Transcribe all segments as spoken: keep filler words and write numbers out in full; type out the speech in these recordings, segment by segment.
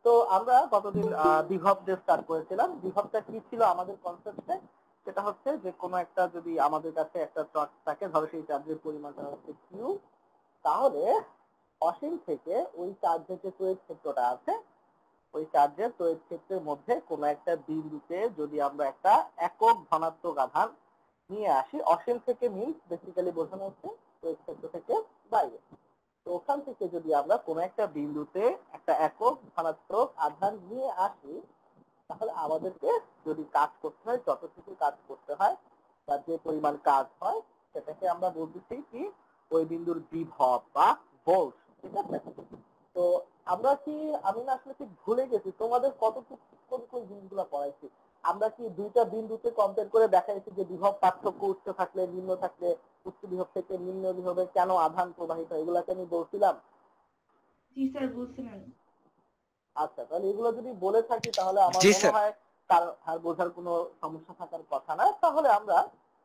তো আমরা গতদিন বিভব দিয়ে স্টার্ট করেছিলাম। বিভবটা কি ছিল আমাদের কনসেপ্টে? সেটা হচ্ছে যে কোনো একটা যদি আমাদের কাছে একটা চার্জ থাকে, ধরো সেই চার্জের পরিমাণটা হচ্ছে কিউ, তাহলে অসীম থেকে ওই চার্জের যে তড়িৎ ক্ষেত্রটা আছে ওই চার্জের তড়িৎ ক্ষেত্রের মধ্যে কোনো একটা বিন্দুতে যদি আমরা একটা একক ধনাত্মক আধান নিয়ে আসি, অসীম থেকে মিনস বেসিক্যালি বোঝানো হচ্ছে তড়িৎ ক্ষেত্র থেকে বাইরে। তো ওখান থেকে যদি আমরা কোনো একটা বিন্দুতে একটা একক ধনাত্মক আধান নিয়ে আসি, তাহলে আমাদেরকে যদি কাজ করতে হয়, যতটুকু কাজ করতে হয় বা যে পরিমাণ কাজ হয় সেটাকে আমরা বলতেছি কি ওই বিন্দুর বিভব বা ভোল্ট। ঠিক আছে? তো আমরা কি আমি না আসলে ঠিক ভুলে গেছি তোমাদের কতটুকু কোন কোন জিনিসগুলো পড়াইছি। আমরা কি দুইটা বিন্দুতে কম্পেয়ার করে দেখাইছি যে বিভব পার্থক্য উচ্চ থাকলে নিম্ন থাকলে উচ্চ বিভব থেকে নিম্ন বিভবে কেন আধান প্রবাহিত, এগুলাকে আমি বলছিলাম? জি স্যার বলছিলেন। আচ্ছা, তাহলে এগুলো যদি বলে থাকি তাহলে আমার জি মনে স্যার। হয় তার আর বোঝার কোনো সমস্যা থাকার কথা না। তাহলে আমরা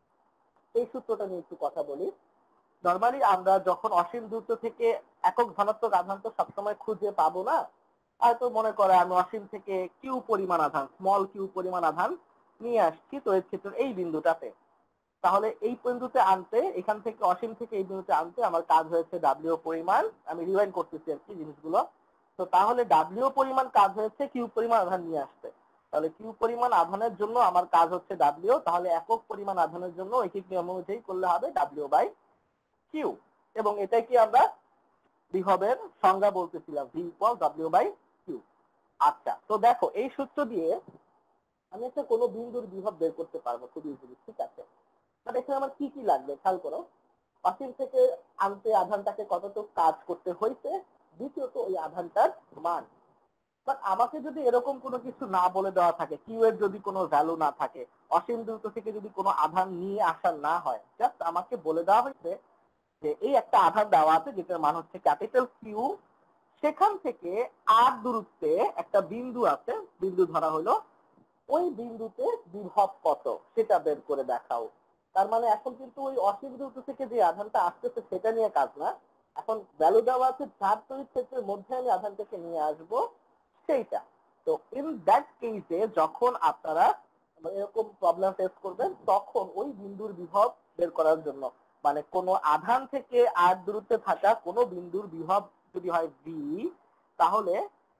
এই সূত্রটা নিয়ে একটু কথা বলি। নরমালি আমরা যখন অসীম দূরত্ব থেকে একক ধনাত্মক আধান তো সবসময় খুঁজে পাবো না। হয়তো মনে করে আমি অসীম থেকে কিউ পরিমাণ আধান, স্মল কিউ পরিমাণ আধান নিয়ে আসছি তড়িৎ ক্ষেত্রের এই বিন্দুটাতে। তাহলে এই বিন্দুতে আনতে, এখান থেকে অসীম থেকে এই বিন্দুতে আনতে আমার কাজ হয়েছে ডাব্লিউ পরিমাণ। আমি রিওয়াইন্ড করতেছি আর কি জিনিসগুলো। তো তাহলে ডাব্লিউ পরিমাণ কাজ হয়েছে কিউ পরিমাণ আধান নিয়ে আসতে। তাহলে কিউ পরিমাণ আধানের জন্য আমার কাজ হচ্ছে ডাব্লিউ, তাহলে একক পরিমাণ আধানের জন্য ঐকিক নিয়ম অনুযায়ী করলে হবে ডাব্লিউ বাই কিউ। এবং এটাই কি আমরা বিভবের সংজ্ঞা বলতেছিলাম, V equal W by Q. আচ্ছা, তো দেখো এই সূত্র দিয়ে আমি একটা কোনো বিন্দুর বিভব বের করতে পারবো খুব ইজিলি। ঠিক আছে? বাট এখানে আমার কি কি লাগবে খেয়াল করো। অসীম থেকে আনতে আধানটাকে কতটুকু কাজ করতে হয়েছে, দ্বিতীয়ত ওই আধানটার মান। বাট আমাকে যদি এরকম কোনো কিছু না বলে দেওয়া থাকে, কিউ এর যদি কোনো ভ্যালু না থাকে, অসীম দূরত্ব থেকে যদি কোনো আধান নিয়ে আসা না হয়, জাস্ট আমাকে বলে দেওয়া হয়েছে যে এই একটা আধান দেওয়া আছে যেটার মান হচ্ছে ক্যাপিটাল কিউ, সেখান থেকে আর দূরত্বে একটা বিন্দু আছে, বিন্দু ধরা হলো, ওই বিন্দুতে বিভব কত সেটা বের করে দেখাও। তার মানে এখন কিন্তু ওই অসীম দূরত্ব থেকে যে আধানটা আসতেছে সেটা নিয়ে কাজ না, এখন ভ্যালু দেওয়া আছে যার তড়িৎ ক্ষেত্রের মধ্যে আমি আধানটাকে নিয়ে আসবো সেইটা। তো ইন দ্যাট কেসে যখন আপনারা এরকম প্রবলেম ফেস করবেন তখন ওই বিন্দুর বিভব বের করার জন্য, মানে কোনো আধান থেকে আর দূরত্বে থাকা কোনো বিন্দুর বিভব যদি হয় ভি, তাহলে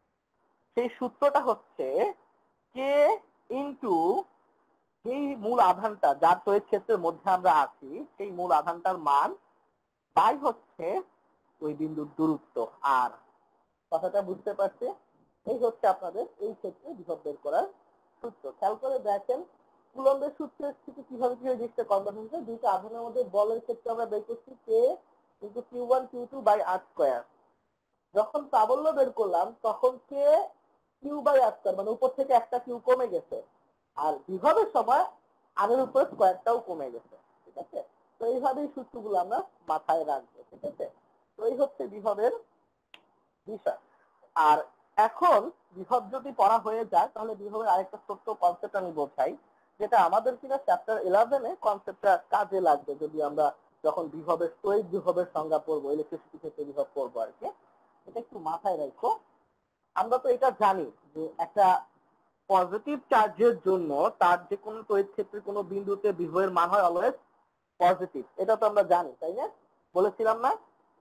সেই সূত্রটা হচ্ছে কে ইন্টু যেই মূল আধানটা যার তড়িৎ ক্ষেত্রের মধ্যে আমরা আছি সেই মূল আধানটার মান বাই হচ্ছে ওই বিন্দুর দূরত্ব। আর কথাটা বুঝতে পারছে? এই হচ্ছে আপনাদের এই ক্ষেত্রে বিভব বের করার সূত্র। খেয়াল করে দেখেন কুলম্বের সূত্রের থেকে কিভাবে কিভাবে জিনিসটা কনভার্ট হচ্ছে। দুইটা আধানের মধ্যে বলের ক্ষেত্রে আমরা বের করছি K into Q one Q two by R square. যখন প্রাবল্য বের করলাম তখন K Q by R square, মানে উপর থেকে একটা কিউ কমে গেছে, আর বিভবের সময় আরের উপর স্কোয়ারটাও কমে গেছে। ঠিক আছে? তো এইভাবেই সূত্রগুলো আমরা মাথায় রাখবো। ঠিক আছে? তো এই হচ্ছে বিভবের বিষয়। আর এখন বিভব যদি পড়া হয়ে যায় তাহলে বিভবের আরেকটা ছোট্ট কনসেপ্ট আমি বোঝাই, যেটা আমাদের কিনা চ্যাপ্টার ইলেভেনে কনসেপ্টটা কাজে লাগবে যদি আমরা যখন বিভবের তড়িৎ বিভবের সংজ্ঞা পড়বো, ইলেকট্রিসিটি ক্ষেত্রে বিভব পড়বো আর কি। এটা একটু মাথায় রাখো। আমরা তো এটা জানি যে একটা পজিটিভ চার্জের জন্য তার যে কোনো তড়িৎ ক্ষেত্রে কোনো বিন্দুতে বিভবের মান হয় অলওয়েজ পজিটিভ। এটা তো আমরা জানি, তাই না? বলেছিলাম না?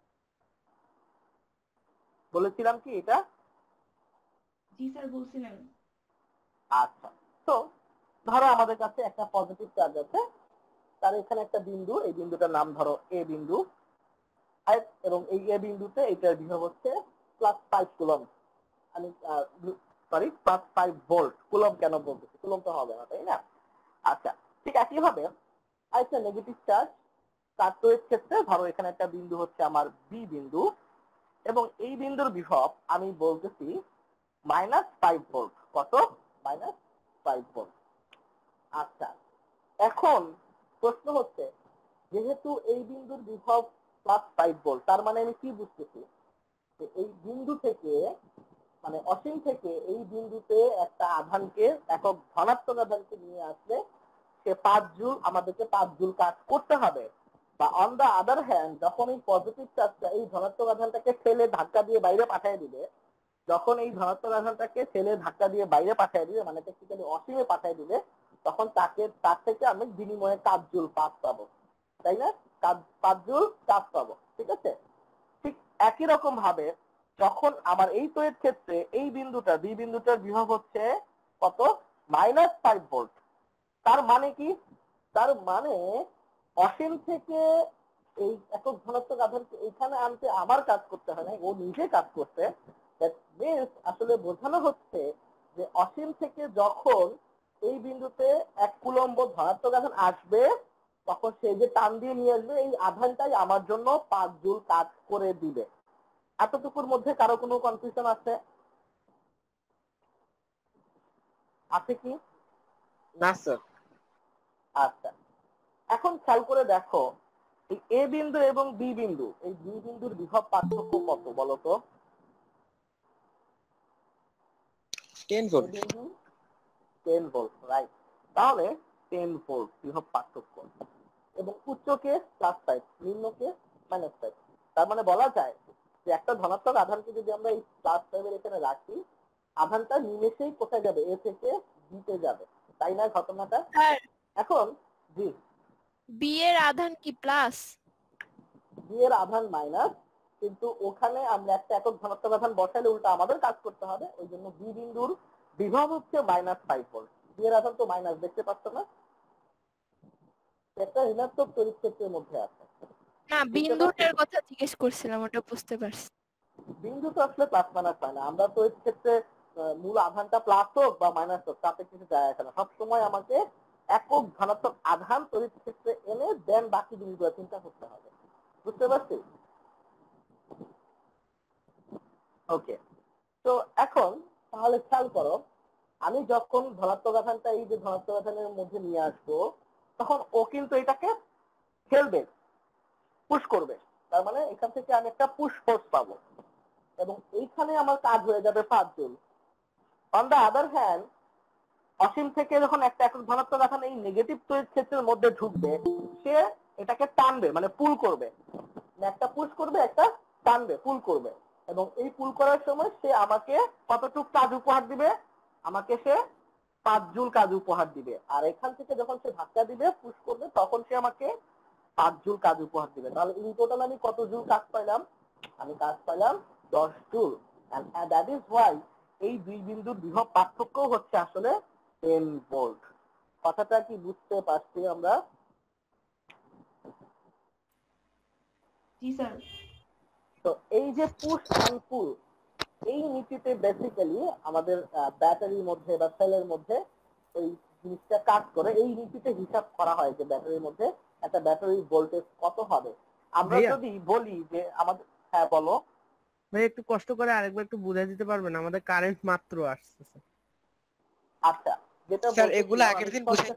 বলেছিলাম কি এটা? জি স্যার বলছিলেন। আচ্ছা, তো ধরো আমাদের কাছে একটা পজিটিভ চার্জ আছে, তার এখানে একটা বিন্দু, এই বিন্দুটার নাম ধরো এ বিন্দু, এবং এই এ বিন্দুতে এটার বিভব হচ্ছে প্লাস ফাইভ কুলম। আমি sorry plus five volt. Coulomb কেন বলতেছি, কুলম তো হবে না, তাই না? আচ্ছা, ঠিক একই ভাবে আরেকটা নেগেটিভ চার্জ তার তড়িৎ ক্ষেত্রে ধরো এখানে একটা বিন্দু হচ্ছে আমার বি বিন্দু, এবং এই বিন্দুর বিভব আমি বলতেছি মাইনাস ফাইভ ভোল্ট। কত? Minus five volt. আচ্ছা, এখন প্রশ্ন হচ্ছে যেহেতু এই বিন্দুর বিভব প্লাস ফাইভ ভোল্ট, তার মানে আমি কি বুঝতেছি যে এই বিন্দু থেকে, মানে অসীম থেকে এই বিন্দুতে একটা আধানকে, একক ধনাত্মক আধানকে নিয়ে আসলে সে পাঁচ জুল, আমাদেরকে পাঁচ জুল কাজ করতে হবে। বা অন দা আদার হ্যান্ড যখন এই পজিটিভ চার্জটা এই ধনাত্মক আধানটাকে ফেলে ধাক্কা দিয়ে বাইরে পাঠিয়ে দিবে, যখন এই ধনাত্মক আধানটাকে ছেলে ধাক্কা দিয়ে বাইরে পাঠিয়ে দিবে, মানে টেকনিক্যালি অসীমে পাঠিয়ে দিবে, তখন তাকে তার থেকে আমি বিনিময়ে কাজ জুল পাঁচ পাবো, তাই না? কাজ পাঁচ জুল কাজ পাবো, ঠিক আছে? ঠিক একই রকম ভাবে যখন আমার এই তড়িৎ ক্ষেত্রে এই বিন্দুটা বি বিন্দুটার বিভব হচ্ছে কত, মাইনাস ফাইভ ভোল্ট। তার মানে কি? তার মানে অসীম থেকে এই একক ধনাত্মক আধানকে এখানে আনতে আমার কাজ করতে হয় না, ও নিজে কাজ করতে। আসলে বোঝানো হচ্ছে যে অসীম থেকে যখন এই বিন্দুতে এক কুলম্ব ধনাত্মক আধান আসবে, তখন সে যে টান দিয়ে নিয়ে আসবে এই আধানটাই আমার জন্য পাঁচ জুল কাজ করে দিবে। এতটুকুর মধ্যে কারো কোনো কনফিউশন আছে? আছে কি? না স্যার। আচ্ছা, এখন খেয়াল করে দেখো, এই এ বিন্দু এবং বি বিন্দু, এই দুই বিন্দুর বিভব পার্থক্য কত বলো তো? Ten volt. Ten volt, right. তাহলে টেন ভোল্ট বিভব পার্থক্য, এবং উচ্চকে প্লাস ফাইভ, নিম্নকে মাইনাস ফাইভ। তার মানে বলা যায় যে একটা ধনাত্মক আধানকে যদি আমরা এই প্লাস ফাইভের এখানে রাখি, আধানটা নিমেষেই কোথায় যাবে, এ থেকে বিতে যাবে, তাই না ঘটনাটা? এখন জি, বি এর আধান কি প্লাস? বি এর আধান মাইনাস, কিন্তু ওখানে আমরা একটা একক ধনাত্মক আধান বসালে উল্টা আমাদের কাজ করতে হবে, ওই জন্য বি বিন্দুর বিভব হচ্ছে মাইনাস ফাইভ ভোল্ট। বি এর আধান তো মাইনাস, দেখতে পাচ্ছ না? একটা ঋণাত্মক তড়িৎ ক্ষেত্রের মধ্যে আছে। না, বিন্দুটার কথা জিজ্ঞেস করছিলাম, ওটা বুঝতে পারছি। বিন্দু তো আসলে প্লাস মাইনাস হয় না, আমরা তড়িৎ ক্ষেত্রে মূল আধানটা প্লাস হোক বা মাইনাস হোক তাতে কিছু যায় আসে না। সবসময় আমাকে একক ধনাত্মক আধান তড়িৎ ক্ষেত্রে এনে দেন বাকি জিনিসগুলো চিন্তা করতে হবে, বুঝতে পারছি? ওকে, তো এখন তাহলে খেয়াল করো, আমি যখন ধনাত্মক আধানটা এই যে ধনাত্মক আধানের মধ্যে নিয়ে আসবো, তখন ও কিন্তু এটাকে ফেলবে, পুশ করবে। তার মানে এখান থেকে আমি একটা পুশ ফোর্স পাবো, এবং এইখানে আমার কাজ হয়ে যাবে পাঁচ joule. On the other hand, অসীম থেকে যখন একটা একক ধনাত্মক আধান এই নেগেটিভ তড়িৎ ক্ষেত্রের মধ্যে ঢুকবে, সে এটাকে টানবে, মানে পুল করবে, একটা পুশ করবে, একটা টানবে, পুল করবে, এবং এই পুল করার সময় সে আমাকে কতটুক কাজ উপহার দিবে, আমাকে সে পাঁচ জুল কাজ উপহার দিবে। আর এখান থেকে যখন সে ধাক্কা দিবে, পুশ করবে, তখন সে আমাকে পাঁচ জুল কাজ উপহার দিবে। তাহলে ইন টোটাল আমি কত জুল কাজ পাইলাম? আমি কাজ পাইলাম দশ joule. And that is why এই দুই বিন্দুর বিভব পার্থক্য হচ্ছে আসলে টেন ভোল্ট। কথাটা কি বুঝতে পারছি আমরা? জি স্যার। তো এই যে পুশ এন্ড পুল, এই নীতিতে বেসিক্যালি আমাদের ব্যাটারির মধ্যে বা সেলের মধ্যে এই জিনিসটা কাজ করে। এই নীতিতে হিসাব করা হয় যে ব্যাটারির মধ্যে একটা ব্যাটারির ভোল্টেজ কত হবে। আমরা যদি বলি যে আমাদের, হ্যাঁ বলো ভাই, একটু কষ্ট করে আরেকবার একটু বুঝাই দিতে পারবেন? আমাদের কারেন্ট মাত্র আসছে। আচ্ছা, যেটা স্যার এগুলো আগের দিন বুঝাই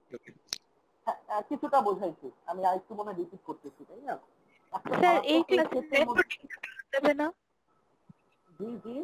কিছুটা বোঝাইছি, আমি আরেকটু মনে রিপিট করতেছি, তাই না? স্যার এই ক্লাসে রেকর্ডিং যাবে না? জি জি,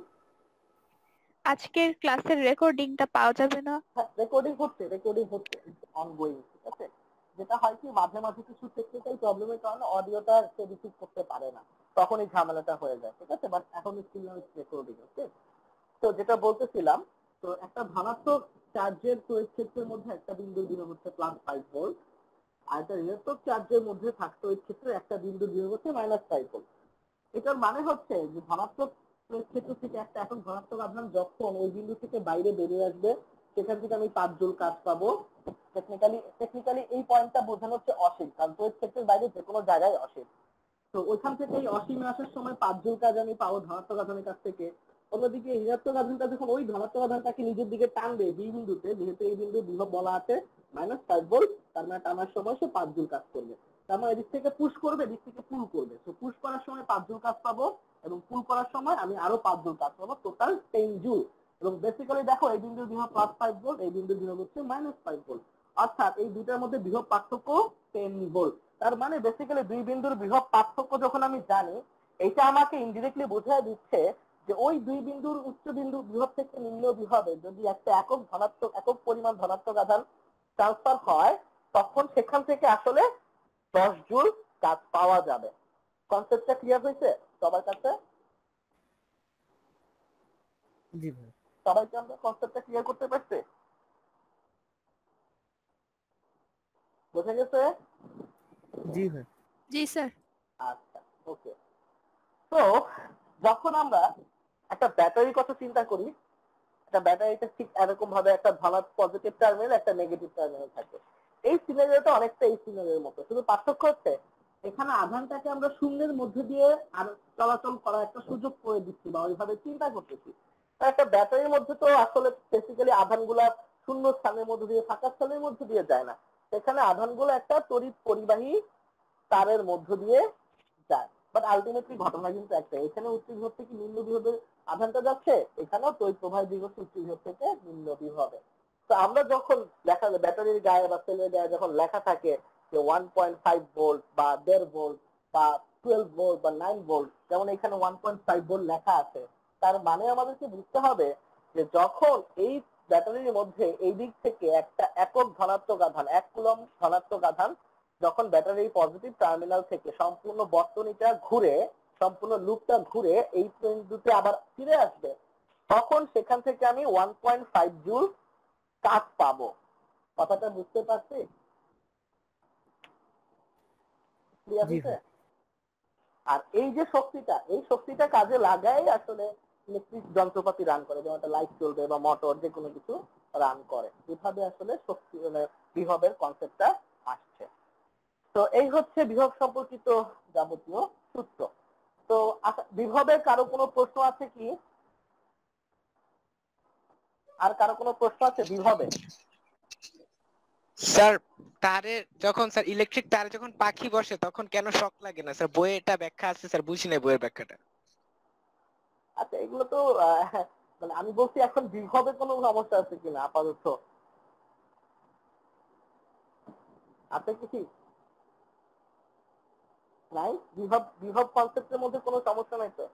আজকের ক্লাসের রেকর্ডিংটা পাওয়া যাবে না? রেকর্ডিং হচ্ছে, রেকর্ডিং হচ্ছে অনগোয়িং, ঠিক আছে? যেটা হয় কি, মাঝে মাঝে কিছু টেকনিক্যাল প্রবলেমের কারণে অডিওটা সে রিসিভ করতে পারে না, তখন এই ঝামেলাটা হয়ে যায়, ঠিক আছে? বাট এখন স্টিল রেকর্ডিং, ওকে? তো যেটা বলতেছিলাম, তো একটা ধনাত্মক চার্জের তড়িৎ ক্ষেত্রের মধ্যে একটা বিন্দুর বিভব হচ্ছে প্লাস ফাইভ ভোল্ট, আর একটা ঋণাত্মক চার্জের মধ্যে থাকতে তড়িৎ ক্ষেত্রে একটা বিন্দুর বিভব হচ্ছে মাইনাস ফাইভ ভোল্ট। এটার মানে হচ্ছে যে ধনাত্মক তড়িৎ ক্ষেত্র থেকে একটা এখন ধনাত্মক আধান যখন ওই বিন্দু থেকে বাইরে বেরিয়ে আসবে, সেখান থেকে আমি পাঁচ জুল কাজ পাবো। টেকনিক্যালি টেকনিক্যালি এই পয়েন্টটা বোঝানো হচ্ছে অসীম, কারণ তড়িৎ ক্ষেত্রের বাইরে যে কোনো জায়গায় অসীম। তো ওইখান থেকে এই অসীমে আসার সময় পাঁচ জুল কাজ আমি পাবো ধনাত্মক আধানের কাছ থেকে। অন্যদিকে ঋণাত্মক আধানটা যখন ওই ধনাত্মক আধানটাকে নিজের দিকে টানবে বি বিন্দুতে, যেহেতু এই বিন্দুর বিভব বলা আছে মাইনাস ফাইভ ভোল্ট, তার মানে টানার সময় সে পাঁচ জুল কাজ করবে। তার মানে এদিক থেকে পুশ করবে, এদিক থেকে পুল করবে। তো পুশ করার সময় পাঁচ জুল কাজ পাবো, এবং পুল করার সময় আমি আরো পাঁচ জুল কাজ পাবো, টোটাল টেন জুল। এবং বেসিক্যালি দেখো, এই বিন্দুর বিভব প্লাস ফাইভ ভোল্ট, এই বিন্দুর বিভব হচ্ছে মাইনাস ফাইভ ভোল্ট, অর্থাৎ এই দুটার মধ্যে বিভব পার্থক্য টেন ভোল্ট। তার মানে বেসিক্যালি দুই বিন্দুর বিভব পার্থক্য যখন আমি জানি, এটা আমাকে ইনডিরেক্টলি বোঝায় দিচ্ছে যে ওই দুই বিন্দুর উচ্চ বিন্দু বিভব থেকে নিম্ন বিভবে যদি একটা একক ধনাত্মক একক পরিমাণ ধনাত্মক আধান ট্রান্সফার হয়, তখন সেখান থেকে আসলে দশ জুল কাজ পাওয়া যাবে। কনসেপ্টটা ক্লিয়ার হয়েছে সবার কাছে? জি ভাই। সবাইকে আমরা কনসেপ্টটা ক্লিয়ার করতে পারছি? বুঝে গেছে? জি ভাই। জি স্যার। আচ্ছা, ওকে। তো যখন আমরা একটা ব্যাটারির কথা চিন্তা করি, একটা ব্যাটারিতে ঠিক এরকম ভাবে একটা ধনাত্মক পজিটিভ টার্মিনাল, একটা নেগেটিভ টার্মিনাল থাকে। এই সিনারিওটা অনেকটা এই সিনারিওর মতো, শুধু পার্থক্য হচ্ছে এখানে আধানটাকে আমরা শূন্যের মধ্যে দিয়ে আর চলাচল করার একটা সুযোগ করে দিচ্ছি বা ওইভাবে চিন্তা করতেছি। একটা ব্যাটারির মধ্যে তো আসলে বেসিক্যালি আধানগুলা শূন্য স্থানের মধ্যে দিয়ে ফাঁকা স্থানের মধ্যে দিয়ে যায় না, সেখানে আধানগুলো একটা তড়িৎ পরিবাহী তারের মধ্য দিয়ে যায়। বাট আলটিমেটলি ঘটনা কিন্তু একটাই, এখানে উচ্চ বিভব থেকে নিম্ন বিভবের আধানটা যাচ্ছে, এখানেও তড়িৎ প্রবাহ দিক হচ্ছে উচ্চ বিভব থেকে নিম্ন বিভবে। তো আমরা যখন লেখা ব্যাটারির গায়ে বা সেলের গায়ে যখন লেখা থাকে যে ওয়ান পয়েন্ট ফাইভ ভোল্ট বা দেড় ভোল্ট বা টুয়েলভ ভোল্ট বা নাইন ভোল্ট, যেমন এখানে ওয়ান পয়েন্ট ফাইভ ভোল্ট লেখা আছে, তার মানে আমাদেরকে বুঝতে হবে যে যখন এই ব্যাটারির মধ্যে এই দিক থেকে একটা একক ধনাত্মক আধান, এক কুলম ধনাত্মক আধান যখন ব্যাটারির পজিটিভ টার্মিনাল থেকে সম্পূর্ণ বর্তনীটা ঘুরে, সম্পূর্ণ লুপটা ঘুরে এই বিন্দুতে আবার ফিরে আসবে, তখন সেখান থেকে আমি ওয়ান পয়েন্ট ফাইভ জুল কাজ পাবো। কথাটা বুঝতে পারছি? ক্লিয়ার জি হয়েছে? ভাই। আর এই যে শক্তিটা, এই শক্তিটা কাজে লাগাই আসলে ইলেকট্রিক যন্ত্রপাতি রান করে, যেমন একটা লাইট চলবে বা মোটর, যে কোনো কিছু রান করে। এভাবে আসলে শক্তি মানে বিভবের কনসেপ্টটা আসছে। তো এই হচ্ছে বিভব সম্পর্কিত যাবতীয় সূত্র। তো আচ্ছা, বিভবের কারো কোনো প্রশ্ন আছে কি? আর কারো কোনো প্রশ্ন আছে বিভবে? স্যার, তারে যখন স্যার ইলেকট্রিক তারে যখন পাখি বসে তখন কেন শক লাগে না স্যার? বইয়ে এটা ব্যাখ্যা আছে স্যার, বুঝি না বইয়ের ব্যাখ্যাটা। আচ্ছা, এগুলো তো আহ, মানে আমি বলছি এখন বিভবে কোনো সমস্যা আছে কিনা আপাতত, আছে কি? নাই, বিভব বিভব কনসেপ্টের মধ্যে কোনো সমস্যা নাই তো?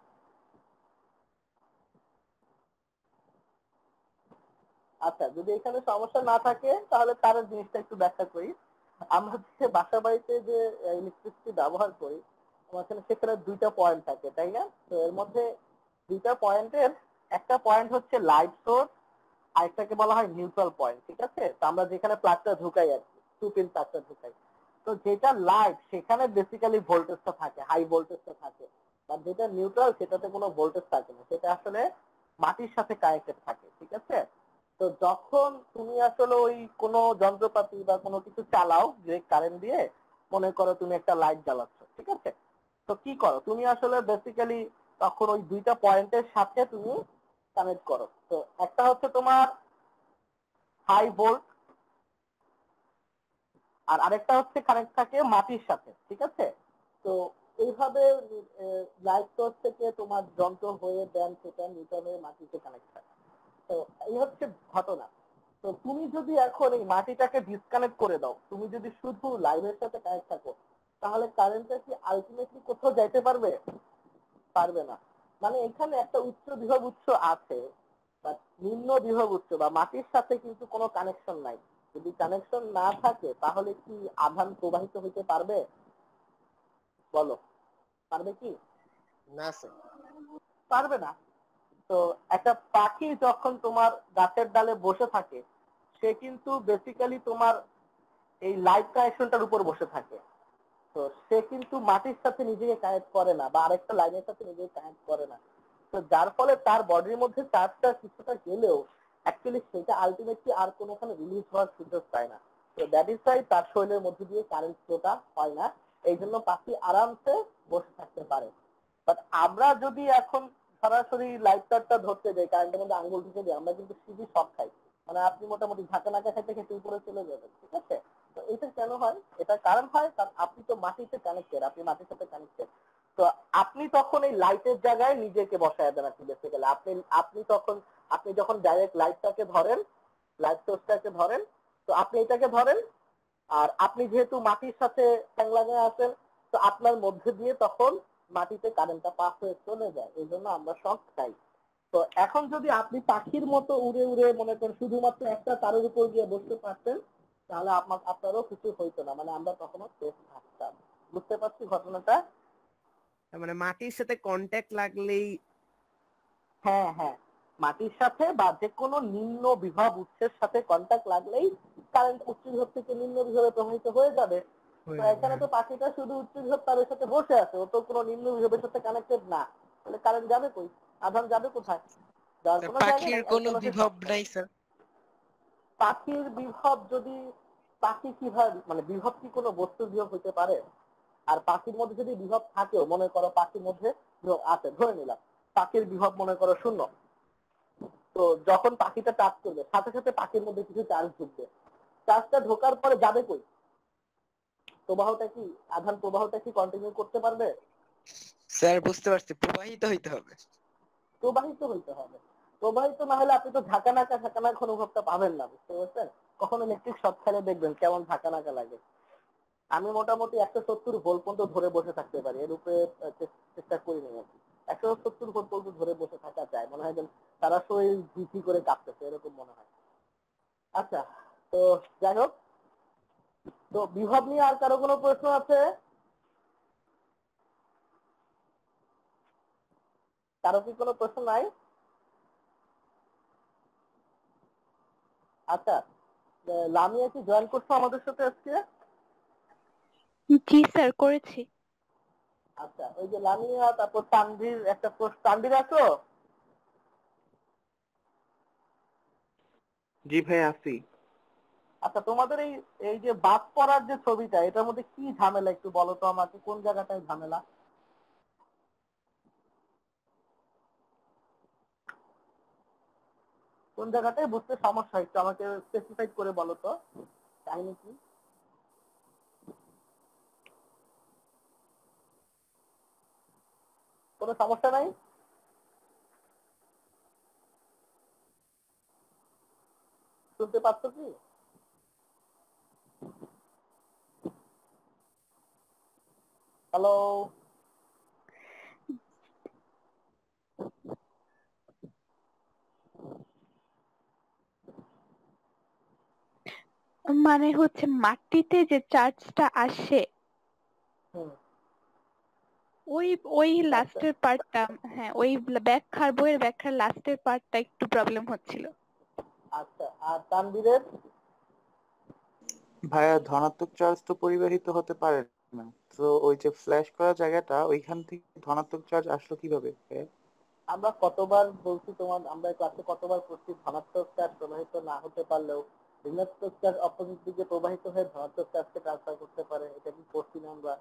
আচ্ছা, যদি এখানে সমস্যা না থাকে তাহলে তার জিনিসটা একটু ব্যাখ্যা করি। আমরা যে বাসা বাড়িতে যে ইলেকট্রিসিটি ব্যবহার করি, আমাদের সেখানে দুইটা পয়েন্ট থাকে, তাই না? তো এর মধ্যে দুইটা পয়েন্টের একটা পয়েন্ট হচ্ছে লাইট সোর্স, আরেকটাকে বলা হয় নিউট্রাল পয়েন্ট, ঠিক আছে? তো আমরা যেখানে প্লাগটা ঢুকাই আর কি, টু পিন প্লাগটা ঢুকাই, তো যেটা লাইট সেখানে বেসিক্যালি ভোল্টেজটা থাকে, হাই ভোল্টেজটা থাকে। আর যেটা নিউট্রাল সেটাতে কোনো ভোল্টেজ থাকে না, সেটা আসলে মাটির সাথে কানেক্টেড থাকে, ঠিক আছে? তো যখন তুমি আসলে ওই কোনো যন্ত্রপাতি বা কোনো কিছু চালাও ডিরেক্ট কারেন্ট দিয়ে, মনে করো তুমি একটা লাইট জ্বালাচ্ছ, ঠিক আছে? তো কি করো তুমি আসলে বেসিক্যালি তখন ওই দুইটা পয়েন্টের সাথে তুমি কানেক্ট করো। তো একটা হচ্ছে তোমার হাই ভোল্ট, আর আরেকটা হচ্ছে কানেক্ট থাকে মাটির সাথে, ঠিক আছে? তো এইভাবে লাইট সোর্স থেকে তোমার যন্ত্র হয়ে দেন সেটা নিউট্রাল হয়ে মাটিতে কানেক্ট থাকে। তো এই হচ্ছে ঘটনা। তো তুমি যদি এখন এই মাটিটাকে ডিসকানেক্ট করে দাও, তুমি যদি শুধু লাইভের সাথে কানেক্ট থাকো, তাহলে কারেন্টটা কি আলটিমেটলি কোথাও যাইতে পারবে? পারবে না। মানে এখানে একটা উচ্চ বিভব উৎস আছে, বাট নিম্ন বিভব উৎস বা মাটির সাথে কিন্তু কোনো কানেকশন নাই। যদি কানেকশন না থাকে তাহলে কি আধান প্রবাহিত হইতে পারবে? বলো, পারবে কি? না স্যার। পারবে না। তো একটা পাখি যখন তোমার গাছের ডালে বসে থাকে, সে কিন্তু বেসিক্যালি তোমার এই লাইট কানেকশনটার উপর বসে থাকে। তো সে কিন্তু মাটির সাথে নিজেকে কানেক্ট করে না বা আরেকটা লাইনের সাথে নিজেকে কানেক্ট করে না। তো যার ফলে তার বডির মধ্যে চার্জটা কিছুটা গেলেও অ্যাকচুয়ালি সেটা আলটিমেটলি আর কোনোখানে রিলিজ হওয়ার সুযোগ পায় না। তো দ্যাট ইজ ওয়াই তার শরীরের মধ্যে দিয়ে কারেন্ট ফ্লোটা হয় না, এই জন্য পাখি আরামসে বসে থাকতে পারে। বাট আমরা যদি এখন সরাসরি লাইট তারটা ধরতে যাই, কারেন্টের মধ্যে আঙ্গুল ঢুকে দিই, আমরা কিন্তু সিধি শক খাই। মানে আপনি মোটামুটি ঝাঁকা নাকা খেতে খেতে উপরে চলে যাবেন, ঠিক আছে? তো এটা কেন হয়? এটা কারণ হয় কারণ আপনি তো মাটিতে কানেক্টেড, আপনি মাটির সাথে কানেক্টেড। তো আপনি তখন এই লাইটের জায়গায় নিজেকে বসায় দেন আর কি বেসিক্যালি। আপনি আপনি তখন আপনি যখন ডাইরেক্ট লাইটটাকে ধরেন, লাইট সোর্সটাকে ধরেন, তো আপনি এটাকে ধরেন, আর আপনি যেহেতু মাটির সাথে ঠ্যাং লাগিয়ে আছেন, তো আপনার মধ্যে দিয়ে তখন মাটিতে কারেন্টটা পাস হয়ে চলে যায়, এই জন্য আমরা শক খাই। তো এখন যদি আপনি পাখির মতো উড়ে উড়ে মনে করেন শুধুমাত্র একটা তারের উপর গিয়ে বসতে পারতেন, তাহলে আপনার আপনারও কিছু হইতো না, মানে আমরা তখনও সেফ থাকতাম। বুঝতে পারছি ঘটনাটা? তার মানে মাটির সাথে কন্ট্যাক্ট লাগলেই। হ্যাঁ হ্যাঁ, মাটির সাথে বা যে কোনো নিম্ন বিভব উৎসের সাথে কন্টাক্ট লাগলেই কারেন্ট উচ্চ বিভব থেকে নিম্ন বিভবে প্রবাহিত হয়ে যাবে। তো এখানে তো পাখিটা শুধু উচ্চ বিভব তারের সাথে বসে আছে, ও তো কোনো নিম্ন বিভবের সাথে কানেক্টেড না, তাহলে কারেন্ট যাবে কই, আধান যাবে কোথায়? যার কোনো জায়গা পাখির নাই, কোনো একদম বিভব নাই স্যার। পাখির বিভব যদি, পাখি কিভাবে মানে বিভব কি কোনো বস্তুর বিভব হতে পারে? আর পাখির মধ্যে যদি বিভব থাকেও, মনে করো পাখির মধ্যে বিভব আছে, ধরে নিলাম পাখির বিভব মনে করো শূন্য, তো যখন পাখিটা টাচ করবে সাথে সাথে পাখির মধ্যে কিছু চার্জ ঢুকবে, চার্জটা ঢোকার পরে যাবে কই? প্রবাহটা কি, আধান প্রবাহটা কি কন্টিনিউ করতে পারবে? স্যার বুঝতে পারছি, প্রবাহিত হইতে হবে। প্রবাহিত হইতে হবে। প্রবাহিত না হলে আপনি তো ঝাঁকা নাকা ঝাঁকা নাকা অনুভবটা পাবেন না, বুঝতে পারছেন? কখনো ইলেকট্রিক শক খেলে দেখবেন কেমন ঝাঁকা নাকা লাগে। আমি মোটামুটি একশো সত্তর ভোল্ট পর্যন্ত ধরে বসে থাকতে পারি, এর উপরে চেষ্টা করি না আর কি। একশো সত্তর ভোল্ট পর্যন্ত ধরে বসে থাকা যায়, মনে হয় যেন তারা শরীর ঝিঝি করে কাঁপতেছে, এরকম মনে হয়। আচ্ছা, তো যাই হোক, তো বিভব নিয়ে আর কারো কোনো প্রশ্ন আছে? কারো কি কোনো প্রশ্ন নাই? আচ্ছা, লামিয়া কি জয়েন করছো আমাদের সাথে আজকে? জি স্যার, করেছি। আচ্ছা, ওই যে লামিয়া, তারপর তানভীর, একটা প্রশ্ন, তানভীর আছো? জি ভাই আছি। আচ্ছা, তোমাদের এই এই যে বাদ পড়ার যে ছবিটা, এটার মধ্যে কি ঝামেলা একটু বলো তো আমাকে, কোন জায়গাটায় ঝামেলা? কোন জায়গাটায় বুঝতে সমস্যা, একটু আমাকে স্পেসিফাইড করে বলো তো কাহিনী কি। কোনো সমস্যা নাই? শুনতে পাচ্ছ কি? হ্যালো? মানে হচ্ছে মাটিতে যে চার্জটা আসে, হুম। ওই ওই আচ্ছা লাস্টের পার্টটা, হ্যাঁ ওই ব্যাখ্যার বইয়ের ব্যাখ্যার লাস্টের পার্টটা একটু প্রবলেম হচ্ছিল। আচ্ছা, আর তানভীরের? ভাইয়া ধনাত্মক চার্জ তো পরিবাহিত হতে পারে না, তো ওই যে ফ্ল্যাশ করা জায়গাটা ওইখান থেকে ধনাত্মক চার্জ আসলো কিভাবে ভাইয়া? আমরা কতবার বলছি তোমার, আমরা ক্লাসে কতবার পড়ছি, ধনাত্মক চার্জ প্রবাহিত না হতে পারলেও ঋণাত্মক চার্জ অপোজিট দিকে প্রবাহিত হয়ে ধনাত্মক চার্জকে ট্রান্সফার করতে পারে, এটা কি পড়ছি না আমরা?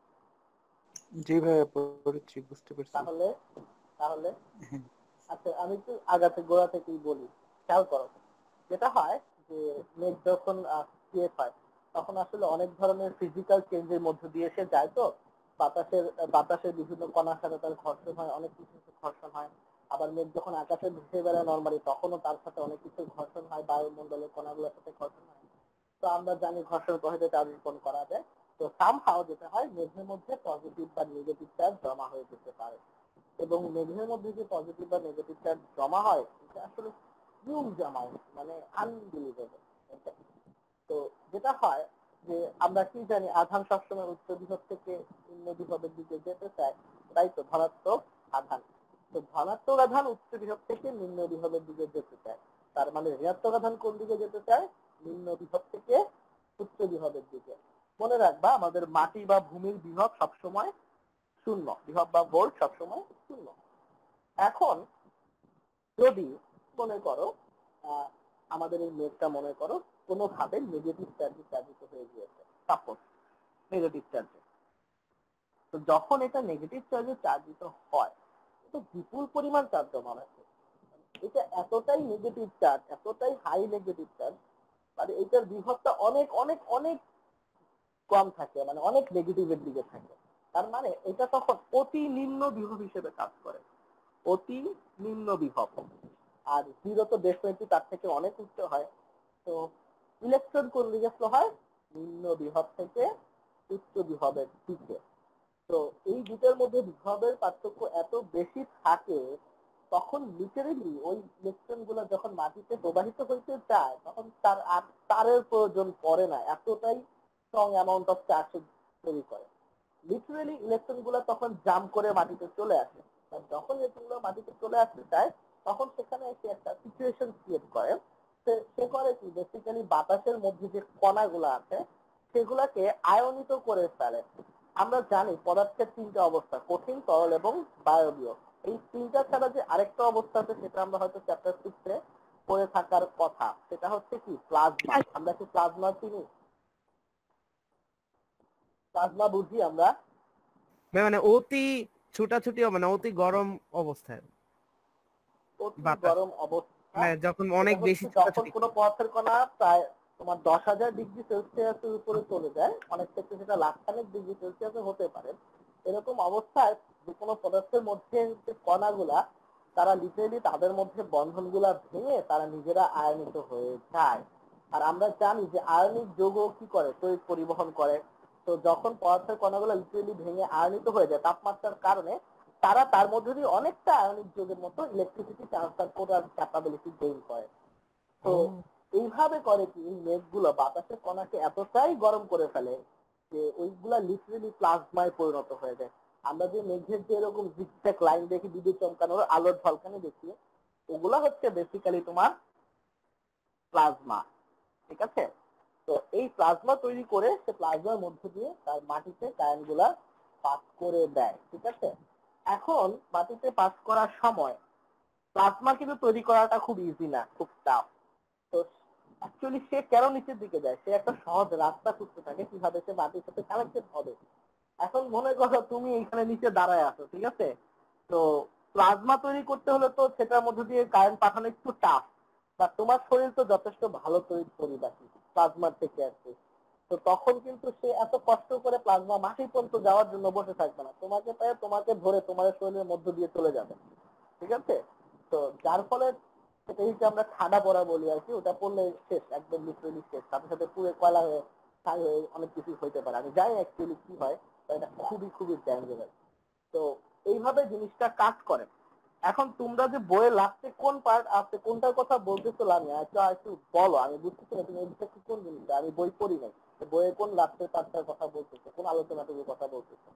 জি ভাইয়া পড়েছি, বুঝতে পারছি। তাহলে তাহলে আচ্ছা, আমি একটু আগাতে গোড়া থেকেই বলি, খেয়াল করো। যেটা হয় যে মেঘ যখন ক্রিয়েট হয় তখন আসলে অনেক ধরনের ফিজিক্যাল চেঞ্জের মধ্য দিয়ে সে যায়, তো বাতাসের বাতাসের বিভিন্ন কণার সাথে তার ঘর্ষণ হয়, অনেক কিছুর সাথে ঘর্ষণ হয়। আবার মেঘ যখন আকাশে ভেসে বেড়ায় নর্মালি, তখনও তার সাথে অনেক কিছুর ঘর্ষণ হয়, বায়ুমণ্ডলের কণাগুলোর সাথে ঘর্ষণ হয়। তো আমরা জানি ঘর্ষণ প্রভাবিত চার্জ উৎপন্ন করা যায়। তো সামহাও যেটা হয়, মেঘের মধ্যে পজিটিভ বা নেগেটিভ চার্জ জমা হয়ে যেতে পারে, এবং মেঘের মধ্যে যে পজিটিভ বা নেগেটিভ চার্জ জমা হয় এটা আসলে হিউজ অ্যামাউন্ট, মানে আনবিলিভেবল। তো যেটা হয় যে আমরা কি জানি, আধান সবসময় উচ্চ বিভব থেকে নিম্ন বিভবের দিকে যেতে চায়, তাই তো ধনাত্মক আধান। তো ধনাত্মক আধান উচ্চ বিভব থেকে নিম্ন বিভবের দিকে যেতে চায়, তার মানে ঋণাত্মক আধান কোন দিকে যেতে চায়? নিম্ন বিভব থেকে উচ্চ বিভবের দিকে। মনে রাখবা, আমাদের মাটি বা ভূমির বিভব সবসময় শূন্য, বিভব বা ভোল্ট সবসময় শূন্য। এখন যদি মনে করো আহ, আমাদের এই মেঘটা মনে করো কোনোভাবে নেগেটিভ চার্জে চার্জিত হয়ে গিয়েছে, সাপোজ নেগেটিভ চার্জে। তো যখন এটা নেগেটিভ চার্জে চার্জিত হয়, এটা বিপুল পরিমাণ চার্জ জমা হয়েছে, এটা এতটাই নেগেটিভ চার্জ, এতটাই হাই নেগেটিভ চার্জ, মানে এটার বিভবটা অনেক অনেক অনেক কম থাকে, মানে অনেক নেগেটিভের দিকে থাকে। তার মানে এটা তখন অতি নিম্ন বিভব হিসেবে কাজ করে, অতি নিম্ন বিভব। আর জিরো তো ডেফিনেটলি তার থেকে অনেক উচ্চ হয়। তো ইলেকট্রন কোন দিকে ফ্লো হয়? নিম্ন বিভব থেকে উচ্চ বিভবের দিকে। তো এই দুটোর মধ্যে বিভবের পার্থক্য এত বেশি থাকে, তখন লিটারেলি ওই ইলেকট্রন গুলো যখন মাটিতে প্রবাহিত হইতে চায়, তখন তার আর তারের প্রয়োজন পড়ে না, এতটাই স্ট্রং অ্যামাউন্ট অফ চার্জ তৈরি করে। লিটারেলি ইলেকট্রন গুলো তখন জাম্প করে মাটিতে চলে আসে। আর যখন ইলেকট্রন গুলো মাটিতে চলে আসতে চায়, তখন সেখানে সে একটা সিচুয়েশন ক্রিয়েট করে। সে- সে করে কি বেসিক্যালি বাতাসের মধ্যে যে কণাগুলো আছে সেগুলাকে আয়নিত করে ফেলে। আমরা জানি পদার্থের তিনটা অবস্থা, কঠিন, তরল এবং বায়বীয়। এই তিনটা ছাড়া যে আরেকটা অবস্থা আছে সেটা আমরা হয়তো চ্যাপ্টার সিক্সে পড়ে থাকার কথা, সেটা হচ্ছে কি প্লাজমা। আমরা কি প্লাজমা চিনি? প্লাজমা বুঝি আমরা? মানে অতি ছোটাছুটি মানে অতি গরম অবস্থায় অতি বাতাস, গরম অবস্থা। মানে যখন অনেক এটা বেশি হচ্ছে যখন ছোটাছুটি কোনো পদার্থের কণা প্রায় তোমার দশ হাজার ডিগ্রি সেলসিয়াসের উপরে চলে যায়, অনেক ক্ষেত্রে সেটা লাখখানেক ডিগ্রি সেলসিয়াসে হতে পারে। এরকম অবস্থায় যে কোনো পদার্থের মধ্যে যে কণাগুলা তারা লিটারেলি তাদের মধ্যে বন্ধনগুলা ভেঙে তারা নিজেরা আয়নিত হয়ে যায়। আর আমরা জানি যে আয়নিক যৌগ কি করে, তড়িৎ পরিবহন করে। তো যখন পদার্থের কণাগুলো লিটারেলি ভেঙে আয়নিত হয়ে যায় তাপমাত্রার কারণে, তারা তার মধ্যে দিয়ে অনেকটা আয়নিক যৌগের মতো ইলেকট্রিসিটি ট্রান্সফার করার ক্যাপাবিলিটি গেইন করে। তো এইভাবে করে কি এই মেঘগুলো বাতাসের কণাকে এতটাই গরম করে ফেলে যে ওইগুলা লিটারেলি প্লাজমায় পরিণত হয়ে যায়। আমরা যে মেঘের যে এরকম জিগজ্যাগ লাইন দেখি, বিদ্যুৎ চমকানোর আলোর ঝলকানি দেখি, ওগুলা হচ্ছে বেসিক্যালি তোমার প্লাজমা। ঠিক আছে? তো এই প্লাজমা তৈরি করে সে প্লাজমার মধ্য দিয়ে তার মাটিতে কায়নগুলা পাস করে দেয়। ঠিক আছে? এখন মাটিতে পাস করার সময় প্লাজমা কিন্তু তৈরি করাটা খুব ইজি না, খুব টাফ। তো অ্যাকচুয়ালি সে কেন নিচের দিকে যায়? সে একটা সহজ রাস্তা খুঁজতে থাকে কিভাবে সে মাটির সাথে কানেক্টেড হবে। এখন মনে করো তুমি এইখানে নিচে দাঁড়ায় আছো, ঠিক আছে? তো প্লাজমা তৈরি করতে হলে তো সেটার মধ্যে দিয়ে কারেন্ট পাঠানো একটু টাফ, বা তোমার শরীর তো যথেষ্ট ভালো তৈরি পরিবাহী প্লাজমার থেকে আছে। তো তখন কিন্তু সে এত কষ্ট করে প্লাজমা মাটি পর্যন্ত যাওয়ার জন্য বসে থাকবে না, তোমাকে পায়ে তোমাকে ধরে তোমার শরীরের মধ্য দিয়ে চলে যাবে। ঠিক আছে? তো যার ফলে সেটাকে আমরা ঠাডা পড়া বলি আর কি, ওটা পড়লে শেষ, একদম লিটারেলি শেষ, সাথে সাথে পুরো কয়লা হয়ে ছাই হয়ে অনেক কিছু হইতে পারে। আমি জানি অ্যাকচুয়ালি কি হয়, তো এটা খুবই খুবই ডেঞ্জারাস। তো এইভাবে জিনিসটা কাজ করে। এখন তোমরা যে বইয়ে লাস্টে কোন পার্ট আছে, কোনটার কথা বলতেছো লামিয়া, আচ্ছা একটু বলো, আমি বুঝতেছি না তুমি এটা কি কোন জিনিসটা, আমি বই পড়ি নাই। বইয়ে কোন লাস্টের পার্টটার কথা বলতেছো, কোন আলোচনাটুকুর কথা বলতেছো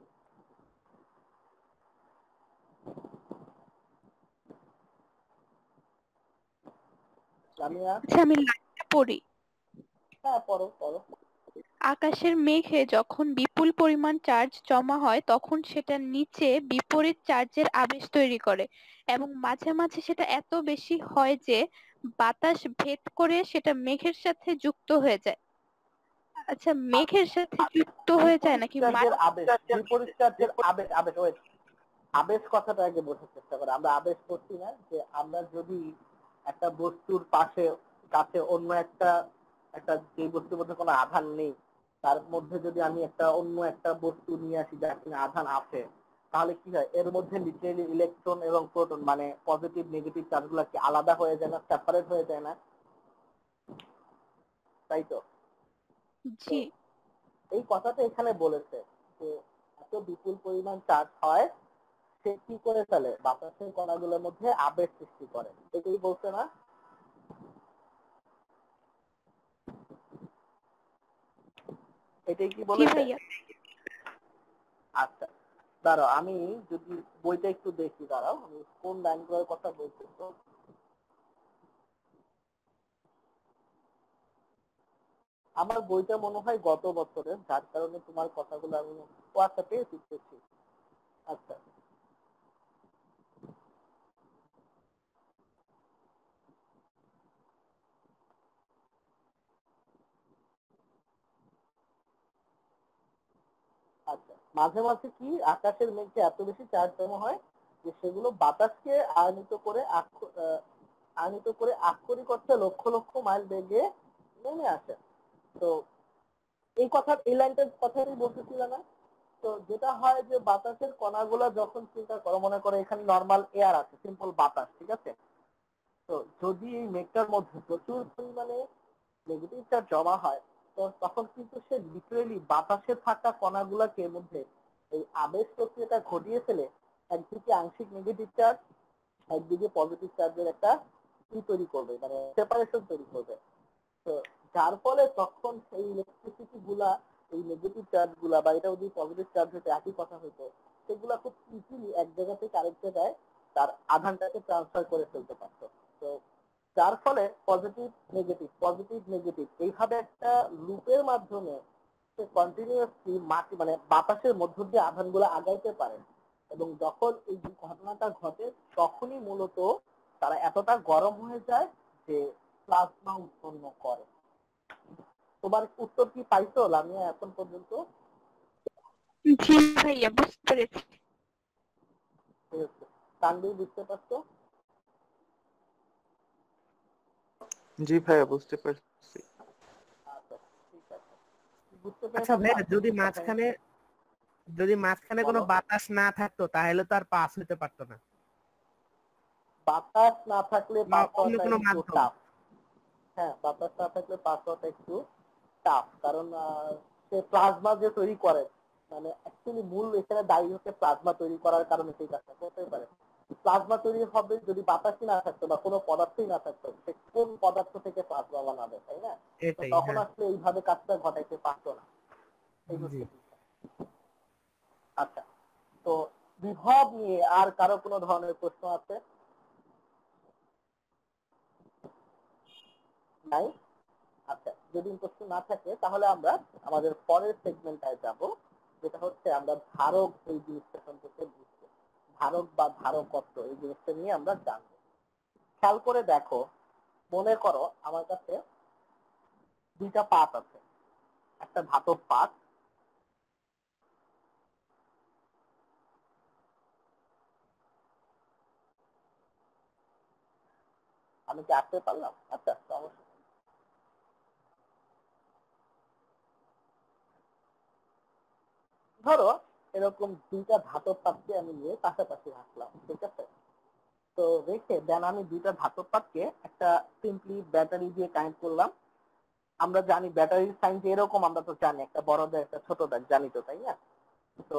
লামিয়া? আচ্ছা আমি লাইনটা পড়ি। হ্যাঁ পড়ো পড়ো। আকাশের মেঘে যখন বিপুল পরিমাণ চার্জ জমা হয় তখন সেটা নিচে বিপরীত চার্জের আবেশ তৈরি করে এবং মাঝে মাঝে সেটা এত বেশি হয় যে বাতাস ভেদ করে সেটা মেঘের সাথে যুক্ত হয়ে যায়। আচ্ছা মেঘের সাথে যুক্ত হয়ে যায় বিপরীত নাকি চার্জের মা- আবেশ, বিপরীত চার্জের আবেশ, আবেশ ওয়েট, আবেশ কথাটা আগে বোঝার চেষ্টা করে। আমরা আবেশ করছি না, যে আমরা যদি একটা বস্তুর পাশে কাছে অন্য একটা একটা যে বস্তুর মধ্যে কোনো আধান নেই তার মধ্যে যদি আমি একটা অন্য একটা বস্তু নিয়ে আসি যার কিনা আধান আছে, তাহলে কি হয়, এর মধ্যে লিটারেলি ইলেকট্রন এবং প্রোটন মানে পজিটিভ নেগেটিভ চার্জগুলো কি আলাদা হয়ে যায় না, সেপারেট হয়ে যায় না? তাই তো? তো জি। এই কথাটা এখানে বলেছে যে এত বিপুল পরিমাণ চার্জ হয় সে কি করে ফেলে, বাতাসের কণাগুলোর মধ্যে আবেশ সৃষ্টি করে। এটাই বলছে না? এটাই কি জি বলেছে? ভাইয়া। আচ্ছা দাঁড়াও, আমি যদি বইটা একটু দেখি, দাঁড়াও আমি কোন লাইনগুলোর কথা বলছি। তো আমার বইটা মনে হয় গত বছরের, যার কারণে তোমার কথাগুলো আমি হোয়াটসঅ্যাপে শিখতেছি। আচ্ছা আচ্ছা মাঝে মাঝে কি আকাশের মেঘে এত বেশি চার্জ জমা হয় যে সেগুলো বাতাসকে আয়নিত করে আক্ষ- আহ, আয়নিত করে আক্ষরিক অর্থে লক্ষ লক্ষ মাইল বেগে নেমে আসে। তো এই কথা, এই লাইনটার কথাই বলতেছিল না? তো যেটা হয় যে বাতাসের কণাগুলো যখন চিন্তা করো, মনে করো এখানে নর্মাল এয়ার আছে, সিম্পল বাতাস, ঠিক আছে? তো যদি এই মেঘটার মধ্যে প্রচুর পরিমাণে নেগেটিভ চার্জ জমা হয়, তো তখন কিন্তু সে লিটারেলি বাতাসে থাকা কণাগুলোকে মধ্যে এই আবেশ প্রক্রিয়াটা ঘটিয়ে ফেলে একদিকে আংশিক নেগেটিভ চার্জ, একদিকে পজিটিভ চার্জের একটা ই তৈরি করবে, মানে সেপারেশন তৈরি করবে। তো যার ফলে তখন সেই ইলেকট্রিসিটি গুলা, এই নেগেটিভ চার্জ গুলা, বা এটা যদি পজিটিভ চার্জ হইতে একই কথা হইতো, সেগুলা খুব ইজিলি এক জায়গা থেকে আরেক জায়গায় তার আধানটাকে ট্রান্সফার করে ফেলতে পারতো। তো যার ফলে পজিটিভ নেগেটিভ পজিটিভ নেগেটিভ এইভাবে একটা লুপের মাধ্যমে সে কন্টিনিউয়াসলি মাটি মানে বাতাসের মধ্য দিয়ে আধানগুলো আগাইতে পারে এবং যখন এই ঘটনাটা ঘটে তখনই মূলত তারা এতটা গরম হয়ে যায় যে প্লাজমা উৎপন্ন করে। তোমার উত্তর কি পাইছো লামিয়া এখন পর্যন্ত? জি ভাইয়া বুঝতে পেরেছি। ঠিক আছে, তানভীর বুঝতে পারছো? জি ভাইয়া বুঝতে পারছি। আচ্ছা ঠিক আছে, বুঝতে আচ্ছা পেরেছো? ভাইয়া, যদি মাঝখানে যদি মাঝখানে কোনো বলো। বাতাস না থাকতো তাহলে তো আর পাস হতে পারতো না, বাতাস না থাকলে বা পাস অন্য হওয়াটা কোনো একটু মাধ্যম। টাফ। হ্যাঁ, বাতাস না থাকলে পাস হওয়াটা একটু টাফ, কারণ আহ, সে প্লাজমা যে তৈরি করে মানে অ্যাকচুয়ালি মূল এখানে দায়ী হচ্ছে প্লাজমা তৈরি করার কারণে সেই কাজটা করতে পারে। প্লাজমা তৈরি হবে যদি বাতাসই না থাকতো বা কোনো পদার্থই না থাকতো, সে কোন পদার্থ থেকে প্লাজমা বানাবে, তাই না? তো এটাই, তখন হ্যাঁ। আসলে এইভাবে কাজটা ঘটাইতে পারতো না। এই জি। হচ্ছে বিষয়। আচ্ছা, তো বিভব নিয়ে আর কারো কোনো ধরনের প্রশ্ন আছে? নাই? আচ্ছা, যদি প্রশ্ন না থাকে তাহলে আমরা আমাদের পরের সেগমেন্টটায় যাব, যেটা হচ্ছে আমরা ধারক এই জিনিসটা সম্পর্কে বুঝবো। ধারক বা ধারকত্ব এই জিনিসটা নিয়ে আমরা জানবো। খেয়াল করে দেখো, মনে করো আমার কাছে দুইটা পাত আছে, একটা ধাতব পাত, আমি কি আসতে পারলাম? আচ্ছা সমস্যা নেই। ধরো এরকম দুইটা ধাতব পাতকে আমি নিয়ে পাশাপাশি রাখলাম, ঠিক আছে? তো রেখে দেন আমি দুইটা ধাতব পাতকে একটা সিম্পলি ব্যাটারি দিয়ে কানেক্ট করলাম। আমরা জানি ব্যাটারির সাইন যে এরকম, আমরা তো জানি একটা বড় দাগ একটা ছোট দাগ, জানি তো, তাই না? তো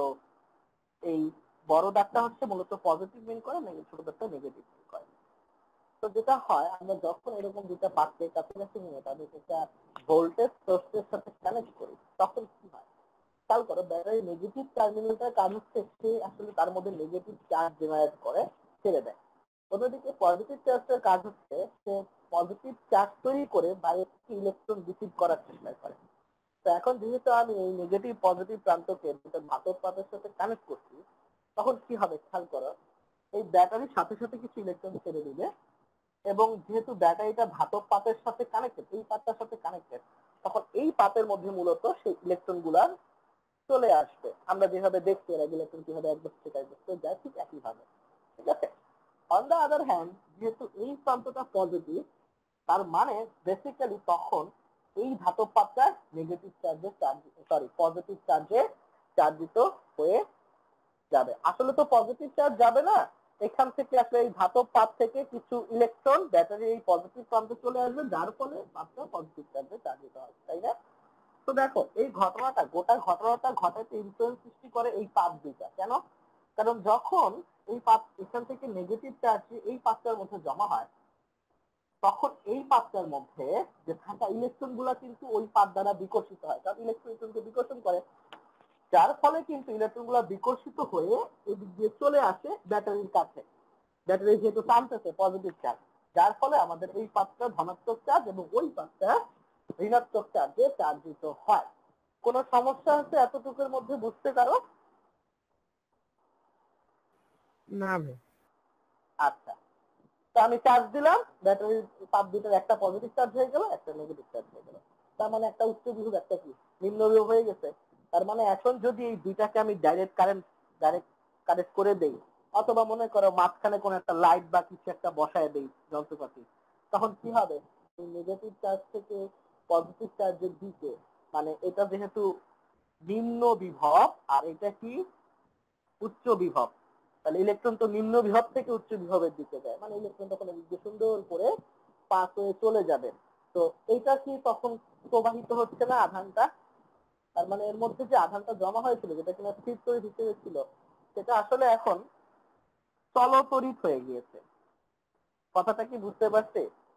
এই বড় দাগটা হচ্ছে মূলত পজিটিভ মিন করে, ছোট দাগটা নেগেটিভ মিন করে। তো যেটা হয়, আমরা যখন এরকম দুটা পাতকে কাছাকাছি নিয়ে তাদের একটা ভোল্টেজ সোর্সের সাথে কানেক্ট করি তখন কি হয়? খেয়াল করো, ব্যাটারি নেগেটিভ টার্মিনালটার কাজ হচ্ছে সে আসলে তার মধ্যে নেগেটিভ চার্জ জেনারেট করে ছেড়ে দেয়। অন্যদিকে পজিটিভ চার্জের কাজ হচ্ছে সে পজিটিভ চার্জ তৈরি করে বাইরে থেকে ইলেকট্রন রিসিভ করার চেষ্টা করে। তো এখন যেহেতু আমি এই নেগেটিভ পজিটিভ প্রান্তকে দুটো ধাতব পাতের সাথে কানেক্ট করছি, তখন কি হবে খেয়াল করো, এই ব্যাটারির সাথে সাথে কিছু ইলেকট্রন ছেড়ে দিবে এবং যেহেতু ব্যাটারিটা ধাতব পাতের সাথে কানেক্টেড, এই পাতটার সাথে কানেক্টেড, তখন এই পাতের মধ্যে মূলত সেই ইলেকট্রন গুলা চলে আসবে। আমরা যেভাবে দেখছি এরা ইলেকট্রন কিভাবে এক বস্তু থেকে এক বস্তু যায়, ঠিক একইভাবে, ঠিক আছে? অন দ্য আদার হ্যান্ড, যেহেতু এই প্রান্তটা পজিটিভ, তার মানে বেসিক্যালি তখন এই ধাতব পাতটা নেগেটিভ চার্জে চার্জ সরি পজিটিভ চার্জে চার্জিত হয়ে যাবে। আসলে তো পজিটিভ চার্জ যাবে না, এখান থেকে আসলে এই ধাতব পাত থেকে কিছু ইলেকট্রন ব্যাটারি এই পজিটিভ প্রান্তে চলে আসবে, যার ফলে পাতটা পজিটিভ চার্জে চার্জিত হবে, তাই না? তো দেখো এই ঘটনাটা গোটা ঘটনাটা ঘটাতে ইনফ্লুয়েন্স সৃষ্টি করে এই পাত দুইটা। কেন? কারণ যখন এই পাত এখান থেকে নেগেটিভ চার্জ এই পাতটার মধ্যে জমা হয়, তখন এই পাতটার মধ্যে যে থাকা ইলেকট্রন গুলা কিন্তু ওই পাত দ্বারা বিকশিত হয়, কারণ ইলেকট্রনকে বিকর্ষণ করে, যার ফলে কিন্তু ইলেকট্রন গুলা বিকর্ষিত হয়ে এই দিক দিয়ে চলে আসে ব্যাটারির কাছে। ব্যাটারি যেহেতু টানতেছে পজিটিভ চার্জ, যার ফলে আমাদের এই পাতটা ধনাত্মক চার্জ এবং ওই পাতটা ঋণাত্মক চার্জে চার্জিত হয়। কোন সমস্যা আছে এতটুকুর মধ্যে বুঝতে পারো? না ভাই। আচ্ছা, তো আমি চার্জ দিলাম, ব্যাটারির পাত দুটোর একটা পজিটিভ চার্জ হয়ে গেল, একটা নেগেটিভ চার্জ হয়ে গেল। তার মানে একটা উচ্চ বিভব একটা কি নিম্ন বিভব হয়ে গেছে। তার মানে এখন যদি এই দুইটাকে আমি ডাইরেক্ট কারেন্ট ডাইরেক্ট কানেক্ট করে দেই, অথবা মনে করো মাঝখানে কোনো একটা লাইট বা কিছু একটা বসায় দেই যন্ত্রপাতি, তখন কি হবে? এই নেগেটিভ চার্জ থেকে পজিটিভ চার্জের দিকে, মানে এটা যেহেতু নিম্ন বিভব আর এটা কি উচ্চ বিভব, তাহলে ইলেকট্রন তো নিম্ন বিভব থেকে উচ্চ বিভবের দিকে যায়, মানে ইলেকট্রন তখন এদিকে সুন্দর করে পাস হয়ে চলে যাবে। তো এইটা কি তখন প্রবাহিত হচ্ছে না আধানটা? তার মানে এর মধ্যে যে আধানটা জমা হয়েছিল, যেটা কিনা স্থির তড়িৎ হিসেবে ছিল, সেটা আসলে এখন চলতড়িৎ হয়ে গিয়েছে। কথাটা কি বুঝতে পারছে?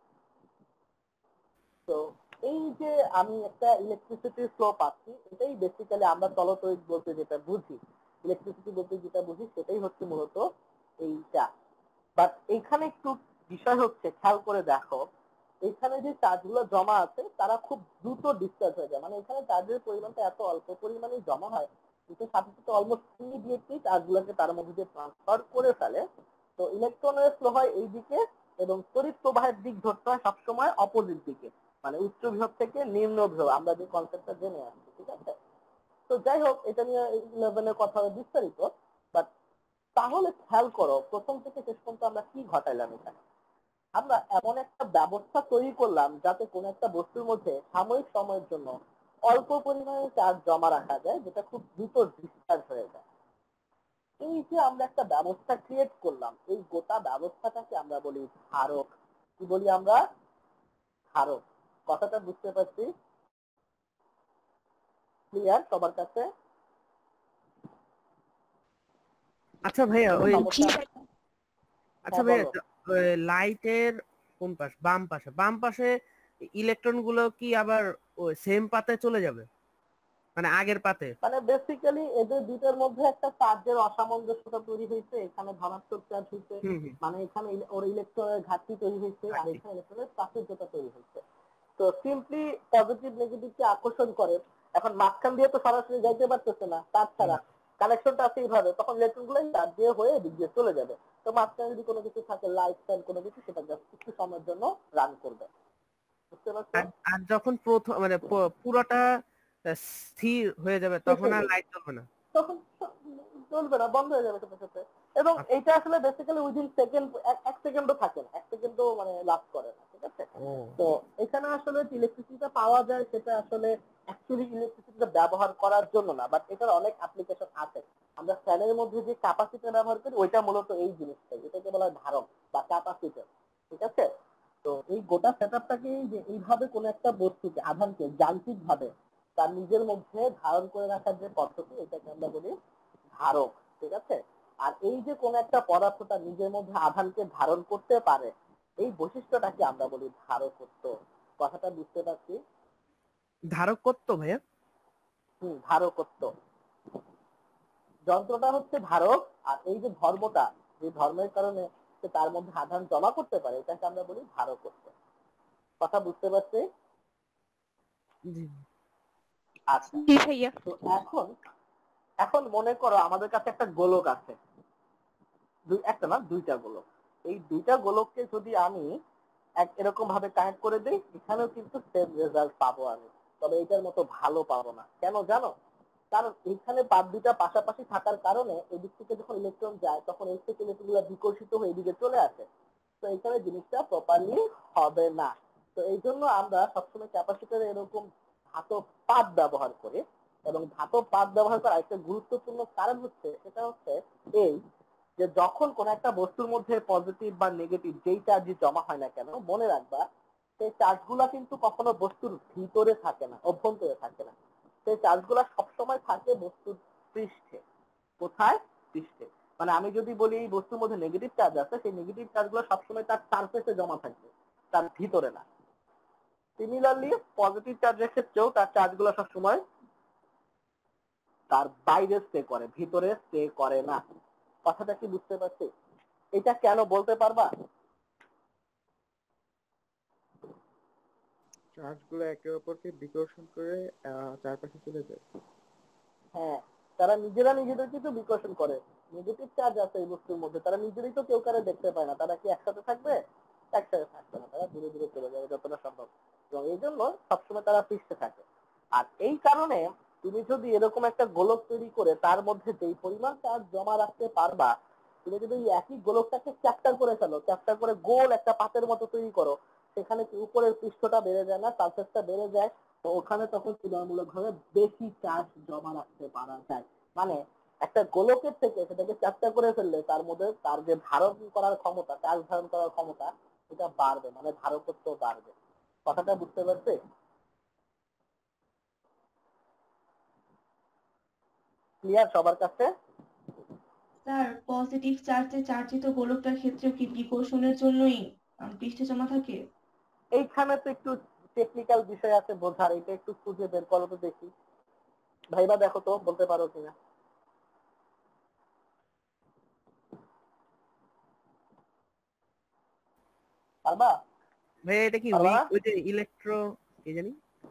তো এই যে আমি একটা ইলেকট্রিসিটি ফ্লো পাচ্ছি, এটাই বেসিক্যালি আমরা চলতড়িৎ বলতে যেটা বুঝি, ইলেকট্রিসিটি বলতে যেটা বুঝি সেটাই হচ্ছে মূলত এইটা। বাট এইখানে একটু বিষয় হচ্ছে, খেয়াল করে দেখো এখানে যে চার্জগুলো জমা আছে তারা খুব দ্রুত ডিসচার্জ হয়ে যায়, মানে এখানে চার্জের পরিমাণটা এত অল্প পরিমাণে জমা হয় কিন্তু সাথে সাথে অলমোস্ট ইমিডিয়েটলি চার্জগুলোকে তার মধ্যে দিয়ে ট্রান্সফার করে ফেলে। তো ইলেকট্রনের ফ্লো হয় এই দিকে এবং তড়িৎ প্রবাহের দিক ধরতে হয় সবসময় অপোজিট দিকে, মানে উচ্চ বিভব থেকে নিম্ন বিভব, আমরা যে কনসেপ্টটা জেনে আসছি, ঠিক আছে? তো যাই হোক, এটা নিয়ে ইলেভেনের কথা হবে বিস্তারিত। বাট তাহলে খেয়াল করো প্রথম থেকে শেষ পর্যন্ত আমরা কি ঘটাইলাম এখানে। আমরা এমন একটা ব্যবস্থা তৈরি করলাম যাতে কোনো একটা বস্তুর মধ্যে সাময়িক সময়ের জন্য অল্প পরিমাণে চার্জ জমা রাখা যায়, যেটা খুব দ্রুত ডিসচার্জ হয়ে যায়। এই যে আমরা একটা ব্যবস্থা ক্রিয়েট করলাম, এই গোটা ব্যবস্থাটাকে আমরা বলি ধারক। কি বলি আমরা? ধারক। কথাটা বুঝতে পারছি? ক্লিয়ার সবার কাছে? আচ্ছা ভাইয়া, ওই সমস্যা? আচ্ছা হ্যাঁ ভাইয়া, বলো। লাইটের কোন পাশ, বাম পাশে, বাম পাশে ইলেকট্রন গুলো কি আবার ওই সেম পাতে চলে যাবে, মানে আগের পাতে? মানে বেসিক্যালি এদের দুটোর মধ্যে একটা চার্জের অসামঞ্জস্যতা তৈরি হয়েছে, এখানে ধনাত্মক চার্জ হয়েছে, হুম হুম। মানে এখানে ইলে- ওর ইলেকট্রনের ঘাটতি তৈরি হয়েছে, আর ঘাটতি। এখানে ইলেকট্রনের প্রাচুর্যতা তৈরি হয়েছে। তো সিম্পলি পজিটিভ নেগেটিভকে আকর্ষণ করে। এখন মাঝখান দিয়ে তো সরাসরি যাইতে পারতেছে না তার ছাড়া, না। কানেকশনটা আছে এইভাবে, তখন ইলেকট্রন গুলো চার্জ দিয়ে হয়ে এদিক দিয়ে চলে যাবে। তো মাঝখানে যদি কোনো কিছু থাকে, লাইট ফ্যান কোনো কিছু, সেটা জাস্ট কিছু সময়ের জন্য রান করবে। বুঝতে পারছো? আর আর যখন প্রথম মানে প- পুরোটা আহ, স্থির হয়ে যাবে শেষ তখন হয়ে আর যাবে, লাইট জ্বলবে না? তখন চলবে না, বন্ধ হয়ে যাবে সাথে সাথে। এবং আচ্ছা। এটা আসলে বেসিক্যালি উইদিন সেকেন্ড, এক সেকেন্ডও থাকে না, এক সেকেন্ডও মানে লাস্ট করে না, ঠিক আছে? ও তো এখানে আসলে ইলেকট্রিসিটিটা পাওয়া যায় সেটা আসলে অ্যাকচুয়ালি ইলেকট্রিসিটিটা ব্যবহার করার জন্য না, বাট এটার অনেক অ্যাপ্লিকেশন আছে। আমরা ফ্যানের মধ্যে যে ক্যাপাসিটর ব্যবহার করি ওইটা মূলত এই জিনিসটাই, এটাকে বলা হয় ধারক বা ক্যাপাসিটর, ঠিক আছে? তো এই গোটা সেটআপটাকে যে এইভাবে কোনো একটা বস্তুকে, আধানকে যান্ত্রিক ভাবে তার নিজের মধ্যে ধারণ করে রাখার যে পদ্ধতি, এটাকে আমরা বলি ধারক, ঠিক আছে? আর এই যে কোন একটা পদার্থটা নিজের মধ্যে আধানকে ধারণ করতে পারে, এই বৈশিষ্ট্যটাকে আমরা বলি ধারকত্ব। কথাটা বুঝতে পারছি? ধারক করতো ভাইয়া? হুম, ধারকত্ব। যন্ত্রটা হচ্ছে ধারক, আর এই যে ধর্মটা, যে ধর্মের কারণে সে তার মধ্যে আধান জমা করতে পারে, এটাকে আমরা বলি ধারকত্ব। কথা বুঝতে পারছি? জি। আচ্ছা। জি ভাইয়া। তো এখন এখন মনে করো আমাদের কাছে একটা গোলক আছে, দুই একটা না দুইটা গোলক। এই দুইটা গোলককে যদি আমি এক এরকম ভাবে কানেক্ট করে দেই, এখানেও কিন্তু সেম রেজাল্ট পাবো আমি, তবে এটার মতো ভালো পাবো না। কেন জানো? কারণ এখানে পাত দুইটা পাশাপাশি থাকার কারণে এদিক থেকে যখন ইলেকট্রন যায় তখন এই থেকে ইলেকট্রনগুলো বিকর্ষিত হয়ে এদিকে চলে আসে। তো এখানে জিনিসটা প্রপারলি হবে না। তো এই জন্য আমরা সবসময় ক্যাপাসিটরে এরকম ধাতব পাত ব্যবহার করি। এবং ধাতব পাত ব্যবহার করার একটা গুরুত্বপূর্ণ কারণ হচ্ছে, সেটা হচ্ছে এই যে যখন কোন একটা বস্তুর মধ্যে পজিটিভ বা নেগেটিভ যেই চার্জই জমা হয় না কেন, মনে রাখবা সেই চার্জগুলা কিন্তু কখনো বস্তুর ভিতরে থাকে না, অভ্যন্তরে থাকে না। সেই চার্জগুলা সবসময় থাকে বস্তুর পৃষ্ঠে। কোথায়? পৃষ্ঠে। মানে আমি যদি বলি এই বস্তুর মধ্যে নেগেটিভ চার্জ আছে, সেই নেগেটিভ চার্জগুলো সবসময় তার সারফেসে জমা থাকবে, তার ভিতরে না। সিমিলারলি পজিটিভ চার্জের ক্ষেত্রেও তার চার্জগুলো সবসময় তার বাইরে স্টে করে, ভিতরে স্টে করে না। কথাটা কি বুঝতে পারছি? এটা কেন বলতে পারবা? চার্জগুলো একে অপরকে বিকর্ষণ করে আহ, চারপাশে চলে যায়। হ্যাঁ, তারা নিজেরা নিজেদেরকে তো বিকর্ষণ করে। নেগেটিভ চার্জ আছে এই বস্তুর মধ্যে, তারা নিজেরাই তো কেউ কারে দেখতে পায় না, তারা কি একসাথে থাকবে? একসাথে থাকবে না, তারা দূরে দূরে চলে যাবে যতটা সম্ভব। এবং এই জন্য সবসময় তারা পৃষ্ঠে থাকে। আর এই কারণে তুমি যদি এরকম একটা গোলক তৈরি করে তার মধ্যে যেই পরিমাণ চার্জ জমা রাখতে পারবা, তুমি যদি এই একই গোলকটাকে চ্যাপ্টার করে ফেলো, চ্যাপ্টার করে গোল একটা পাতের মতো তৈরি করো, সেখানে কি উপরের পৃষ্ঠটা বেড়ে যায় না, সারফেসটা বেড়ে যায়? তো ওখানে তখন তুলনামূলক ভাবে বেশি চার্জ জমা রাখতে পারা যায়। মানে একটা গোলকের থেকে সেটাকে চ্যাপ্টা করে ফেললে তার মধ্যে তার যে ধারণ করার ক্ষমতা, চার্জ ধারণ করার ক্ষমতা, এটা বাড়বে, মানে ধারকত্ব বাড়বে। কথাটা বুঝতে পারছে? ক্লিয়ার সবার কাছে? স্যার, পজিটিভ চার্জে চার্জিত গোলকটার ক্ষেত্রেও কি বিকর্ষণের জন্যই আম, পৃষ্ঠে জমা থাকে? এইখানে তো একটু টেকনিক্যাল বিষয় আছে বোঝার, এটা একটু খুঁজে বের করো তো দেখি। ভাইবা দেখো তো বলতে পারো কিনা। পারবা? ভাই এটা কি পারবা উইক না? ওই যে ইলেকট্রো কি জানি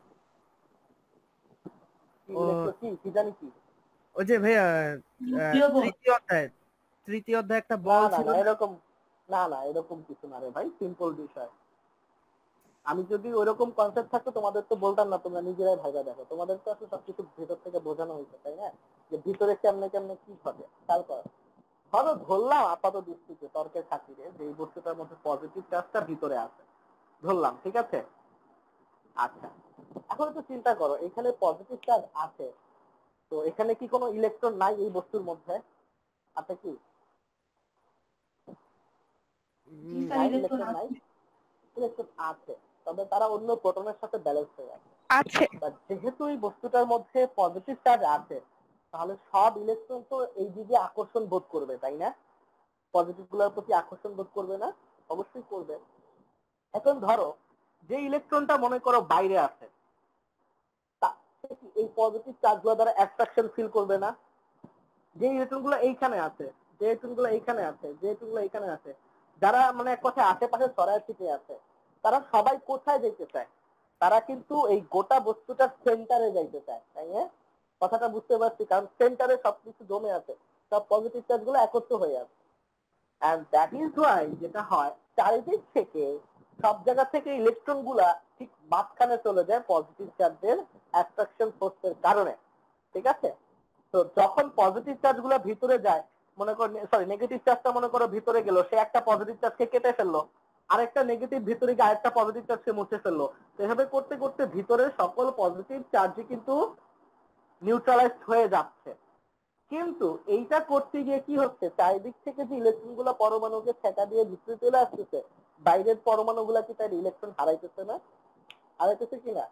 কি ও ইলেকট্রো কি কি জানি কি? ওই যে ভাইয়া নিউক্লিয় বল। তৃতীয় অধ্যায় তৃতীয় অধ্যায় একটা না বল না ছিল না না? এরকম না না এরকম কিছু না রে ভাই, সিম্পল বিষয়। আমি যদি ওইরকম কনসেপ্ট থাকতো তোমাদের তো বলতাম না, তোমরা নিজেরাই ভাইবা দেখো, তোমাদের তো আসলে সবকিছু ভেতর থেকে বোঝানো হয়েছে তাই না, যে ভিতরে কেমনে কেমনে কি ঘটে। তারপর ধরো ধরলাম আপাত দৃষ্টিতে তর্কের খাতিরে যে এই বস্তুটার মধ্যে পজিটিভ চার্জটা ভিতরে আছে, ধরলাম, ঠিক আছে। আচ্ছা, এখন একটু চিন্তা করো, এখানে পজিটিভ চার্জ আছে, তো এখানে কি কোনো ইলেকট্রন নাই এই বস্তুর মধ্যে? আছে কি? জি উম, স্যার, নাই, ইলেকট্রন ইলেকট্রন নাই। আছে। ইলেকট্রন আছে, তবে তারা অন্য প্রোটনের সাথে ব্যালেন্স হয়ে আছে। আছে। তা যেহেতু এই বস্তুটার মধ্যে পজিটিভ চার্জ আছে, তাহলে সব ইলেকট্রন তো এই দিকে আকর্ষণ বোধ করবে তাই না? পজিটিভ গুলোর প্রতি আকর্ষণ বোধ করবে না? অবশ্যই করবে। এখন ধরো যে ইলেকট্রনটা মনে করো বাইরে আছে, তা সে কি এই পজিটিভ চার্জ গুলো দ্বারা অ্যাট্রাকশন ফিল করবে না? যে ইলেকট্রন গুলো এইখানে আছে, যে ইলেকট্রন গুলো এইখানে আছে, যে ইলেকট্রন গুলো এইখানে আছে, যারা মানে এক কথায় আশেপাশে ছড়ায় ছিটে আছে, তারা সবাই কোথায় যেতে চায়? তারা কিন্তু এই গোটা বস্তুটার সেন্টারে যাইতে চায়, তাই না? কথাটা বুঝতে পারছি, কারণ সেন্টারে সবকিছু জমে আছে, সব পজিটিভ চার্জ গুলো একত্র হয়ে আছে। এন্ড দ্যাট ইজ ওয়াই যেটা হয়, চারিদিক থেকে সব জায়গা থেকে ইলেকট্রন গুলা ঠিক মাঝখানে চলে যায় পজিটিভ চার্জের অ্যাট্রাকশন ফোর্সের কারণে, ঠিক আছে। তো যখন পজিটিভ চার্জ গুলো ভিতরে যায়, মনে করো সরি নেগেটিভ চার্জটা মনে করো ভিতরে গেল, সে একটা পজিটিভ চার্জকে কেটে ফেললো, আরেকটা নেগেটিভ ভিতরে গিয়ে আরেকটা পজিটিভ চার্জকে মুছে ফেললো, এভাবে করতে করতে ভিতরের সকল পজিটিভ চার্জই কিন্তু নিউট্রালাইজড হয়ে যাচ্ছে। কিন্তু এইটা করতে গিয়ে কি হচ্ছে, চারিদিক থেকে যে ইলেকট্রন গুলো পরমাণুকে ছেঁকা দিয়ে ভিতরে চলে আসতেছে, বাইরের পরমাণু গুলা কি তার ইলেকট্রন হারাইতেছে না? হারাইতেছে কিনা?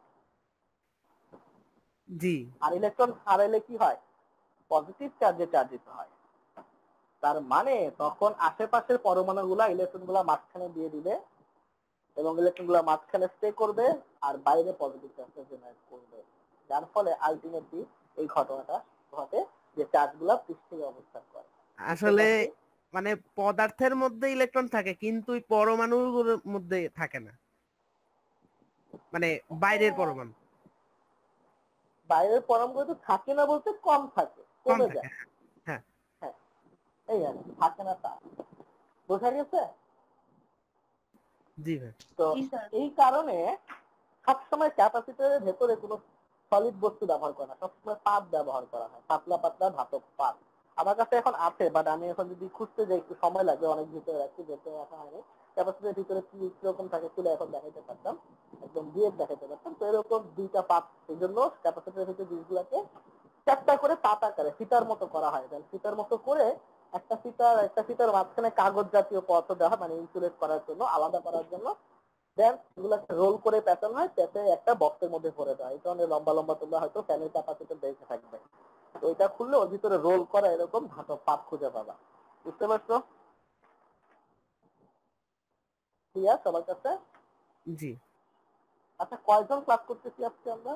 জি। আর ইলেকট্রন হারাইলে কি হয়? পজিটিভ চার্জে চার্জিত হয়। তার মানে তখন আশেপাশের পরমাণু গুলা ইলেকট্রন গুলা মাঝখানে দিয়ে দিবে এবং ইলেকট্রন গুলা মাঝখানে স্টে করবে আর বাইরে পজিটিভ চার্জ জেনারেট করবে, যার ফলে আলটিমেটলি এই ঘটনাটা ঘটে যে চার্জ গুলা পৃষ্ঠে অবস্থান করে। আসলে মানে পদার্থের মধ্যে ইলেকট্রন থাকে কিন্তু ওই পরমাণুর মধ্যে থাকে না, মানে বাইরের পরমাণু বাইরের পরমাণু তো থাকে না, বলতে কম থাকে, কম কমে থাকে। যায়। হ্যাঁ হ্যাঁ, এই আর কি, থাকে না তা। বোঝা গেছে? জি ভাই। তো জি স্যার। এই কারণে সবসময় ক্যাপাসিটরের ভেতরে কোনো সলিড বস্তু ব্যবহার করা না, সবসময় পাত ব্যবহার করা হয়, পাতলা পাতলা ধাতব পাত। আমার কাছে এখন আছে, বাট আমি এখন যদি খুঁজতে যাই একটু সময় লাগবে, অনেক ভিতরে রাখছি, ভেতরে রাখা হয়নি। ক্যাপাসিটরের ভিতরে কি কিরকম থাকে খুলে এখন দেখাইতে পারতাম, একদম দিয়ে দেখাইতে পারতাম। তো এরকম দুইটা পাত, এই জন্য ক্যাপাসিটরের ভিতরে জিনিসগুলোকে চারটা করে পাত আকারে ফিতার মতো করা হয়। ফিতার মতো করে একটা ফিতার একটা ফিতার মাঝখানে কাগজ জাতীয় পদার্থ দেওয়া হয়, মানে ইনসুলেট করার জন্য, আলাদা করার জন্য। দেন এগুলোকে রোল করে প্যাটার্ন হয়, প্যাটে একটা বক্সের মধ্যে ভরে দেওয়া হয়। এই কারণে লম্বা লম্বা তোমরা হয়তো ফ্যানের ক্যাপাসিটর দেখে থাকবে। তো এটা খুললে ওর ভিতরে রোল করা এরকম ধাতব পাত খুঁজে পাবা। বুঝতে পারছো? ক্লিয়ার সবার কাছে? জি। আচ্ছা, কয়জন ক্লাস করতেছি আজকে আমরা?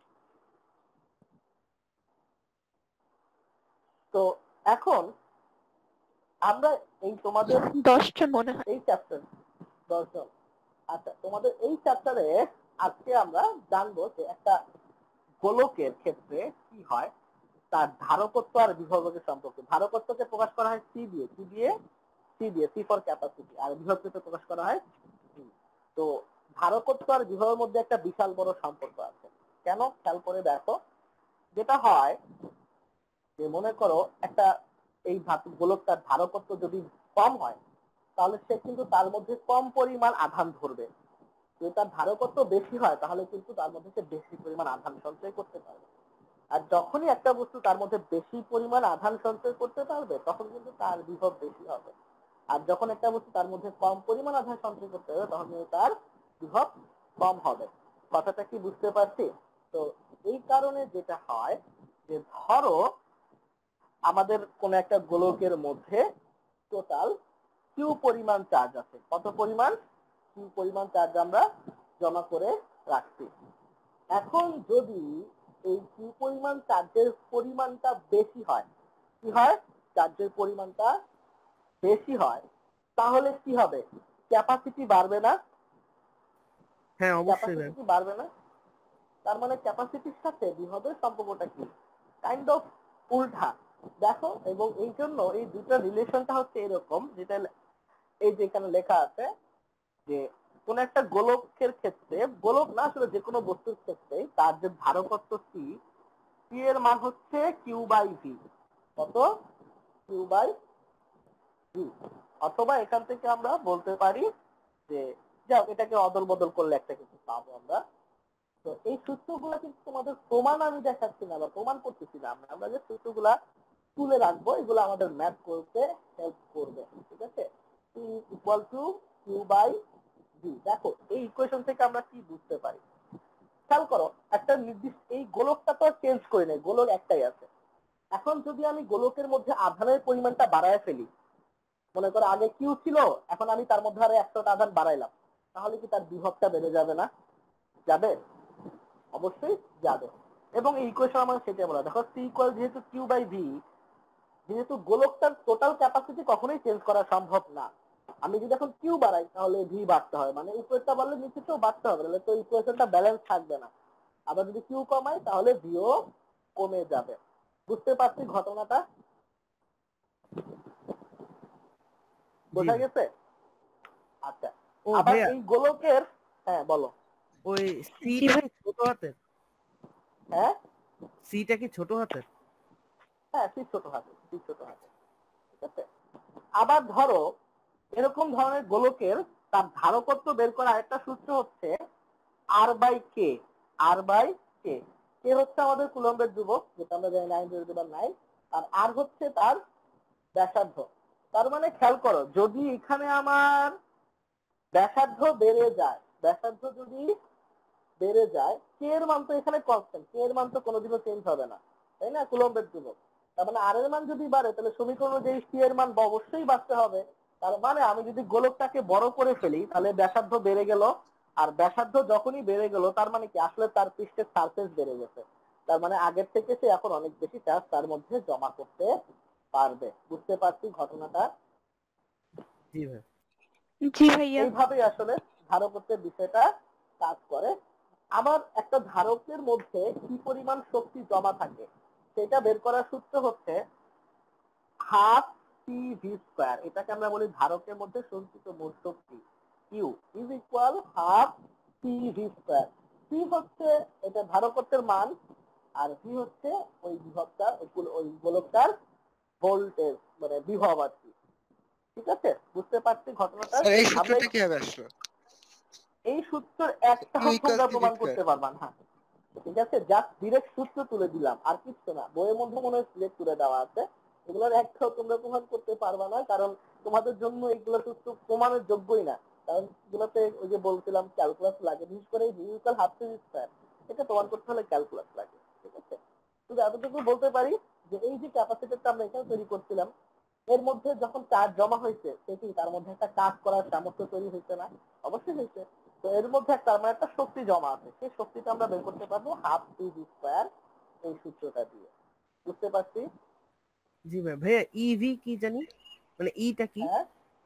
তো এখন আমরা এই তোমাদের দশজন মনে হয়। এই চ্যাপ্টার দশজন। আচ্ছা, তোমাদের এই চ্যাপ্টারে আজকে আমরা জানবো যে একটা গোলকের ক্ষেত্রে কি হয়, তার ধারকত্ব আর বিভবের সম্পর্কে। ধারকত্বকে প্রকাশ করা হয় সি দিয়ে, কি দিয়ে? সি দিয়ে, সি ফর ক্যাপাসিটি। আর বিভবকে প্রকাশ করা হয় ভি। তো ধারকত্ব আর বিভবের মধ্যে একটা বিশাল বড় সম্পর্ক আছে। কেন? খেয়াল করে দেখো। যেটা হয় যে মনে করো একটা এই ধাতু গোলকটার ধারকত্ব যদি কম হয়, তাহলে সে কিন্তু তার মধ্যে কম পরিমাণ আধান ধরবে। যদি তার ধারকত্ব বেশি হয়, তাহলে কিন্তু তার মধ্যে সে বেশি পরিমাণ আধান সঞ্চয় করতে পারবে। আর যখনই একটা বস্তু তার মধ্যে বেশি পরিমাণ আধান সঞ্চয় করতে পারবে, তখন কিন্তু তার বিভব বেশি হবে। আর যখন একটা বস্তু তার মধ্যে কম পরিমাণ আধান সঞ্চয় করতে হবে, তখন কিন্তু তার বিভব কম হবে। কথাটা কি বুঝতে পারছি? তো এই কারণে যেটা হয় যে ধরো আমাদের কোন একটা গোলকের মধ্যে টোটাল কিউ পরিমাণ চার্জ আছে। কত পরিমাণ? কিউ পরিমাণ চার্জ আমরা জমা করে রাখছি। এখন যদি এই কিউ পরিমাণ চার্জের পরিমাণটা বেশি হয়, কি হয়? চার্জের পরিমাণটা বেশি হয়, তাহলে কি হবে? ক্যাপাসিটি বাড়বে না? হ্যাঁ অবশ্যই ম্যাম। ক্যাপাসিটি বাড়বে না? তার মানে ক্যাপাসিটির সাথে বিভবের সম্পর্কটা কি? কাইন্ড অফ উল্টা দেখো। এবং এই জন্য এই দুটো রিলেশনটা হচ্ছে এরকম, যেটা এই যে এখানে লেখা আছে যে কোন একটা গোলকের ক্ষেত্রে, গোলক না আসলে যে কোনো বস্তুর ক্ষেত্রে তার যে ধারকত্ব সি, সি এর মান হচ্ছে কিউ বাই ভি। কত? Q by V. অথবা এখান থেকে আমরা বলতে পারি যে যাও এটাকে অদল বদল করলে একটা কিছু পাবো আমরা। তো এই সূত্রগুলো কিন্তু তোমাদের প্রমাণ আমি দেখাচ্ছি না বা প্রমাণ করতেছি না, আমরা আমরা যে সূত্রগুলা তুলে রাখবো এগুলো আমাদের ম্যাথ করতে হেল্প করবে। ঠিক আছে? C equal to Q by V. দেখো এই ইকুয়েশন থেকে আমরা কি বুঝতে পারি, খেয়াল করো। একটা নির্দিষ্ট এই গোলকটা তো চেঞ্জ করে নেই, গোলক একটাই আছে। এখন যদি আমি গোলকের মধ্যে আধানের পরিমাণটা বাড়ায় ফেলি, মনে করো আগে কিউ ছিল, এখন আমি তার মধ্যে আরো একশোটা আধান বাড়াইলাম, তাহলে কি তার বিভবটা বেড়ে যাবে না? যাবে, অবশ্যই যাবে। এবং এই ইকুয়েশন আমাদের সেটাই বলা। দেখো সি ইকুয়াল যেহেতু কিউ বাই ভি, যেহেতু গোলকটার টোটাল ক্যাপাসিটি কখনোই চেঞ্জ করা সম্ভব না, আমি যদি এখন কিউ বাড়াই তাহলে ভি বাড়তে হয়, মানে উপরেরটা বাড়লে নিচেরটাও বাড়তে হবে, তাহলে তো ইকুয়েশনটা ব্যালেন্স থাকবে না। আবার যদি কিউ কমাই তাহলে ভিও কমে যাবে। বুঝতে পারছি ঘটনাটা? বোঝা গেছে? আচ্ছা, ও আবার ভাইয়া এই গোলকের, হ্যাঁ বলো। ওই জি সিটা ভাই। কি ছোট হাতের? হ্যাঁ সিটা কি ছোট হাতের? হ্যাঁ সি ছোট হাতে, সি ছোট হাতে। ঠিক আছে? আবার ধরো এরকম ধরনের গোলকের তার ধারকত্ব বের করা আরেকটা সূত্র হচ্ছে আর বাই কে। আর বাই কে, কে হচ্ছে আমাদের কুলম্বের ধ্রুবক, যেটা আমরা জানি নাইন টু দি নাইন, আর আর হচ্ছে তার ব্যাসার্ধ। তার মানে খেয়াল করো, যদি এখানে আমার ব্যাসার্ধ বেড়ে যায়, ব্যাসার্ধ যদি বেড়ে যায়, কে এর মান তো এখানে কনস্ট্যান্ট, কে এর মান তো কোনোদিনও চেঞ্জ হবে না, তাই না? কুলম্বের ধ্রুবক। তার মানে আর এর মান যদি বাড়ে তাহলে সমীকরণ অনুযায়ী সি এর মান অবশ্যই বাড়তে হবে। তার মানে আমি যদি গোলকটাকে বড় করে ফেলি তাহলে ব্যাসার্ধ বেড়ে গেল, আর ব্যাসার্ধ যখনই বেড়ে গেল তার মানে কি আসলে তার পৃষ্ঠের সারফেস বেড়ে গেছে। তার মানে আগের থেকে সে এখন অনেক বেশি চার্জ তার মধ্যে জমা করতে পারবে। বুঝতে পারছি ঘটনাটা? জি ভাই। জি ভাইয়া। এইভাবেই আসলে ধারকত্বের বিষয়টা কাজ করে। আবার একটা ধারকের মধ্যে কি পরিমাণ শক্তি জমা থাকে সেটা বের করার সূত্র হচ্ছে হাফ সি ভি স্কোয়ার। এটাকে আমরা বলি ধারকের মধ্যে সঞ্চিত মোট শক্তি। Q is equal half C V square. C হচ্ছে এটা ধারকত্বের মান, আর ভি হচ্ছে ওই বিভবটার, ওই গোলকটার ভোল্টেজ মানে বিভব আর কি। ঠিক আছে? বুঝতে পারছি ঘটনাটা? স্যার এই আমরা সূত্রটা কিভাবে আসলো? এই সূত্রের একটা কিউ ইকুয়াল তোমরা সি ভি প্রমাণ স্কয়ার। করতে পারবা না। ঠিক আছে, জাস্ট ডিরেক্ট সূত্র তুলে দিলাম, আর কিছু না। বইয়ের মধ্যে মনে হয় সিলেক্ট তুলে দেওয়া আছে, এগুলোর একটাও তোমরা প্রমাণ করতে পারবা না, কারণ তোমাদের জন্য এগুলো সূত্র প্রমাণের যোগ্যই না। কারণ এগুলোতে ওই যে বলছিলাম ক্যালকুলাস লাগে, বিশেষ করে এই ভিউকাল হাফ স্কয়ার, এটা প্রমাণ করতে হলে ক্যালকুলাস লাগে। ঠিক আছে? শুধু এতটুকু বলতে পারি যে এই যে ক্যাপাসিটরটা আমরা এখানে তৈরি করছিলাম, এর মধ্যে যখন চার্জ জমা হয়েছে সেটি তার মধ্যে একটা কাজ করার সামর্থ্য তৈরি হয়েছে না? অবশ্যই হয়েছে। তো এর মধ্যে একটা মানে একটা শক্তি জমা আছে, সেই শক্তিটা আমরা বের করতে পারবো হাফ সি ভি স্কয়ার এই সূত্রটা দিয়ে। বুঝতে পারছি? জি ভাই। ভাইয়া ইভি কি জানি, মানে ইটা কি? হ্যাঁ,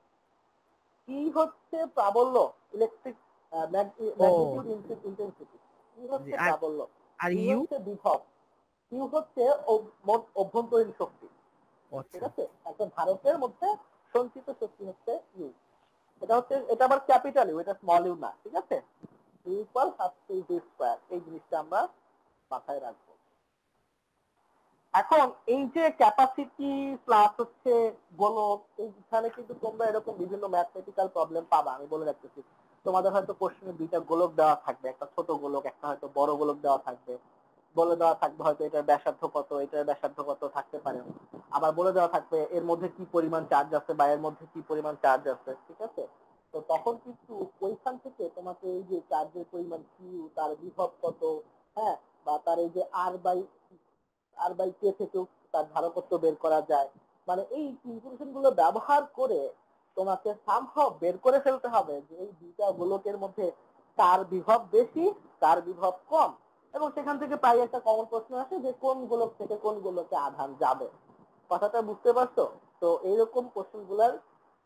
কি হচ্ছে প্রাবল্য, ইলেকট্রিক ও ম্যাগনিটিউড ইন্টেন্সিটি। কি জি। হচ্ছে আর প্রাবল্য, আর ভি ইউ? হচ্ছে বিভব, কিউ হচ্ছে অভ- মোট অভ্যন্তরীণ শক্তি। ঠিক আচ্ছা। আছে? একটা ধারকের মধ্যে সঞ্চিত শক্তি হচ্ছে ইউ। এটা হচ্ছে, এটা আবার ক্যাপিটাল ইউ, এটা স্মল ইউ না। ঠিক আছে? Equal half C V square, এই জিনিসটা আমরা মাথায় রাখবো। এখন এই যে ক্যাপাসিটি প্লাস হচ্ছে গোলক, এইখানে কিন্তু তোমরা এরকম বিভিন্ন ম্যাথমেটিক্যাল প্রবলেম পাবা। আমি বলে রাখতেছি, তোমাদের হয়তো কোশ্চেনে দুইটা গোলক দেওয়া থাকবে, একটা ছোট গোলক, একটা হয়তো বড় গোলক দেওয়া থাকবে। বলে দেওয়া থাকবে হয়তো এটার ব্যাসার্ধ কত, এটার ব্যাসার্ধ কত থাকতে পারে। আবার বলে দেওয়া থাকবে এর মধ্যে কি পরিমাণ চার্জ আছে বা এর মধ্যে কি পরিমাণ চার্জ আছে। ঠিক আছে? তো তখন কিন্তু ওইখান থেকে তোমাকে এই যে চার্জের পরিমাণ কিউ, তার বিভব কত, হ্যাঁ, বা তার এই যে আর বাই আর বাই কে থেকেও তার ধারকত্ব বের করা যায়। মানে এই ইনফরমেশন গুলো ব্যবহার করে তোমাকে সামহাও বের করে ফেলতে হবে যে এই দুইটা গোলকের মধ্যে কার বিভব বেশি, কার বিভব কম। এবং সেখান থেকে প্রায় একটা কমন প্রশ্ন আসে যে কোন গোলক থেকে কোন গোলকে আধান যাবে। কথাটা বুঝতে পারছো? তো এইরকম কোশ্চেন গুলার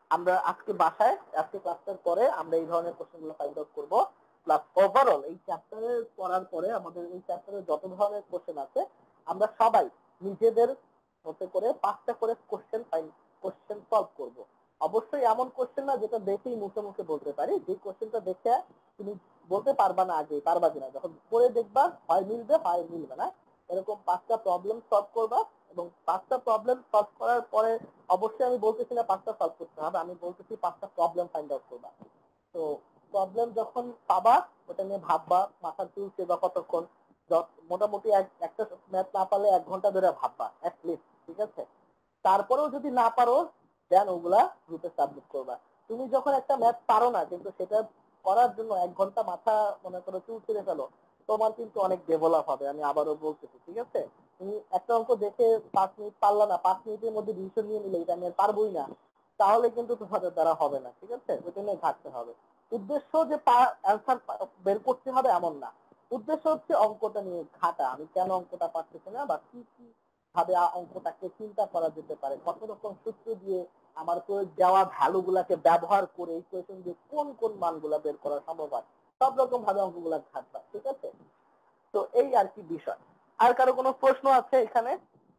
আমরা আজকে বাসায় আজকে ক্লাসটার পরে আমরা এই ধরনের কোশ্চেনগুলো ফাইন্ড আউট করব প্লাস ওভারঅল এই চ্যাপ্টারে পড়ার পরে আমাদের এই চ্যাপ্টারে যত ধরনের কোশ্চেন আছে আমরা সবাই নিজেদের মতে করে পাঁচটা করে কোশ্চেন ফাইন্ড কোশ্চেন সলভ করব। অবশ্যই এমন কোশ্চেন না যেটা দেখেই মুখে মুখে বলতে পারি, যে কোশ্চেনটা দেখে তুমি বলতে পারবা না আগে পারবা কিনা, যখন পড়ে দেখবা হয় মিলবে হয় মিলবে না, এরকম পাঁচটা প্রবলেম সলভ করবা। এবং পাঁচটা প্রবলেম সলভ করার পরে অবশ্যই আমি বলতেছি না পাঁচটা সলভ করতে হবে, আমি বলতেছি পাঁচটা প্রবলেম ফাইন্ড আউট করবা। তো প্রবলেম যখন পাবা ওটা নিয়ে ভাববা, মাথা চুলছে বা কতক্ষণ, মোটামুটি একটা ম্যাথ না পারলে এক ঘন্টা ধরে ভাববা অ্যাটলিস্ট, ঠিক আছে? তারপরেও যদি না পারো দেন ওগুলা গ্রুপে সাবমিট করবা। তুমি যখন একটা ম্যাথ পারো না কিন্তু সেটা করার জন্য এক ঘন্টা মাথা মনে করো চুল ছিঁড়ে ফেলো, তোমার কিন্তু অনেক ডেভেলপ হবে, আমি আবারও বলতেছি, ঠিক আছে? তুমি একটা অঙ্ক দেখে পাঁচ মিনিট পারলা না, পাঁচ মিনিটের মধ্যে ডিসিশন নিয়ে নিলে এটা আমি আর পারবোই না, তাহলে কিন্তু তোমাদের দ্বারা হবে না, ঠিক আছে? ওইটা নিয়ে ঘাটতে হবে। উদ্দেশ্য যে অ্যান্সার বের করতে হবে এমন না, উদ্দেশ্য হচ্ছে অঙ্কটা নিয়ে ঘাটা, আমি কেন অঙ্কটা পারতেছি না বা কি কি ভাবে অঙ্কটাকে চিন্তা করা যেতে পারে, কত রকম সূত্র দিয়ে আমার প্রয়োগ দেওয়া ভ্যালু গুলাকে ব্যবহার করে ইকুয়েশন দিয়ে কোন কোন মানগুলা বের করা সম্ভব হয়, সব রকম ভাবে অঙ্কগুলা ঘাটবা, ঠিক আছে? তো এই আর কি বিষয়। আর কারো কোনো প্রশ্ন আছে এখানে?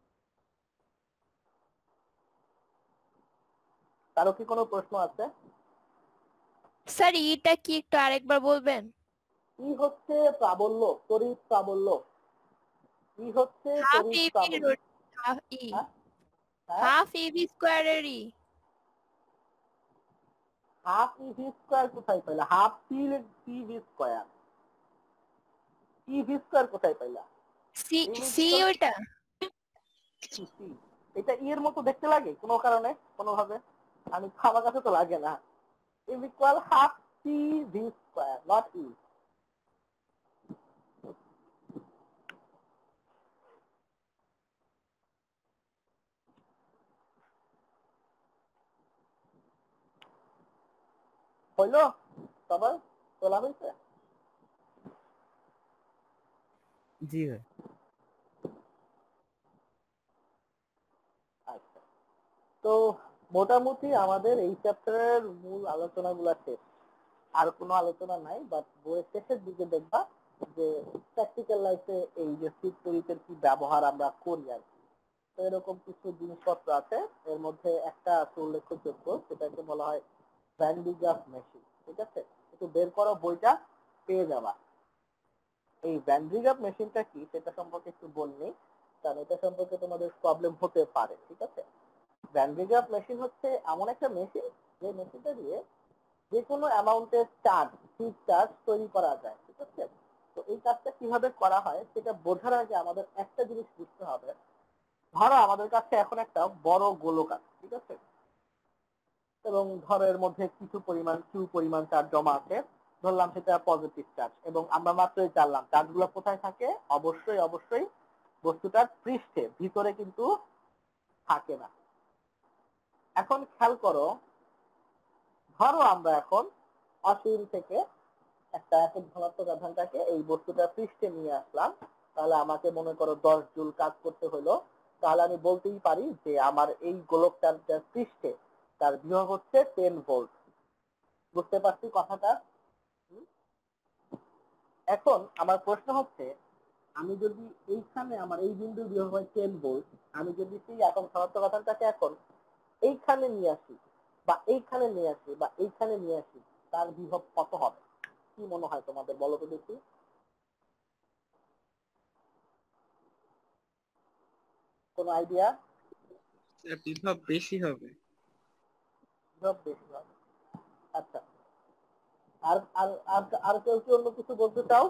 কারো কি কোনো প্রশ্ন আছে? স্যার এটা কি একটু আরেকবার বলবেন? কি হচ্ছে প্রাবল্য, তড়িৎ প্রাবল্য? কি হচ্ছে হাফ তড়িৎ ইভি প্রাবল্য? ই হ্যাঁ হ্যাঁ হাফ ইভি স্কোয়ারের ই হাফ ইভি স্কোয়ার কোথায় পাইলা? Half P V square, T V square কোথায় পাইলা? সি সি ওইটা এটা ই এর মতো দেখতে লাগে কোনো কারণে কোনোভাবে? আমি আমার কাছে তো লাগে না। Is equal half T V square, not E. হইলো সবার তোলা হয়েছে? জি ভাই। আচ্ছা, তো মোটামুটি আমাদের এই চ্যাপ্টারের মূল আলোচনাগুলো শেষ, আর কোনো আলোচনা নাই। বাট বইয়ের শেষের দিকে দেখবা যে প্র্যাকটিক্যাল লাইফে এই যে শীত তড়িতের কি ব্যবহার আমরা করি আর কি, তো এরকম কিছু জিনিসপত্র আছে। এর মধ্যে একটা আছে উল্লেখযোগ্য, সেটাকে বলা হয় ভ্যান ডি গ্রাফ মেশিন, ঠিক আছে? একটু বের করো বইটা, পেয়ে যাবা। এই ভ্যান ডি গ্রাফ মেশিনটা কি সেটা সম্পর্কে একটু বলনি, কারণ এটা সম্পর্কে তোমাদের প্রবলেম হতে পারে, ঠিক আছে? ভ্যান ডি গ্রাফ মেশিন হচ্ছে এমন একটা মেশিন যে মেশিনটা দিয়ে যে কোনো অ্যামাউন্টের চার্জ, স্থির চার্জ তৈরি করা যায়, ঠিক আছে? তো এই কাজটা কিভাবে করা হয় সেটা বোঝার আগে আমাদের একটা জিনিস বুঝতে হবে। ধরো আমাদের কাছে এখন একটা বড় গোলক আছে, ঠিক আছে? এবং ধরো এর মধ্যে কিছু পরিমাণ কিউ পরিমাণ চার্জ জমা আছে, ধরলাম সেটা পজিটিভ চার্জ, এবং আমরা মাত্রই জানলাম চার্জগুলো কোথায় থাকে, অবশ্যই অবশ্যই বস্তুটার পৃষ্ঠে, ভিতরে কিন্তু থাকে না। এখন খেয়াল করো, ধরো আমরা এখন অসীম থেকে একটা একক ধনাত্মক আধানটাকে এই বস্তুটা পৃষ্ঠে নিয়ে আসলাম, তাহলে আমাকে মনে করো দশ জুল কাজ করতে হলো, তাহলে আমি বলতেই পারি যে আমার এই গোলকটার পৃষ্ঠে তার বিভব হচ্ছে টেন ভোল্ট। বুঝতে পারছি কথাটা? এখন আমার প্রশ্ন হচ্ছে, আমি যদি এইখানে আমার এই বিন্দু বিভব হয় টেন ভোল্ট, আমি যদি সেই একক ধনাত্মক আধানটাকে এখন এইখানে নিয়ে আসি বা এইখানে নিয়ে আসি বা এইখানে নিয়ে আসি, তার বিভব কত হবে? কি মনে হয় তোমাদের, বলো তো দেখি। কোনো আইডিয়া? বিভব বেশি হবে। বিভব বেশি হবে, আচ্ছা। আর আর আর- আর কেউ কি অন্য কিছু বলতে চাও?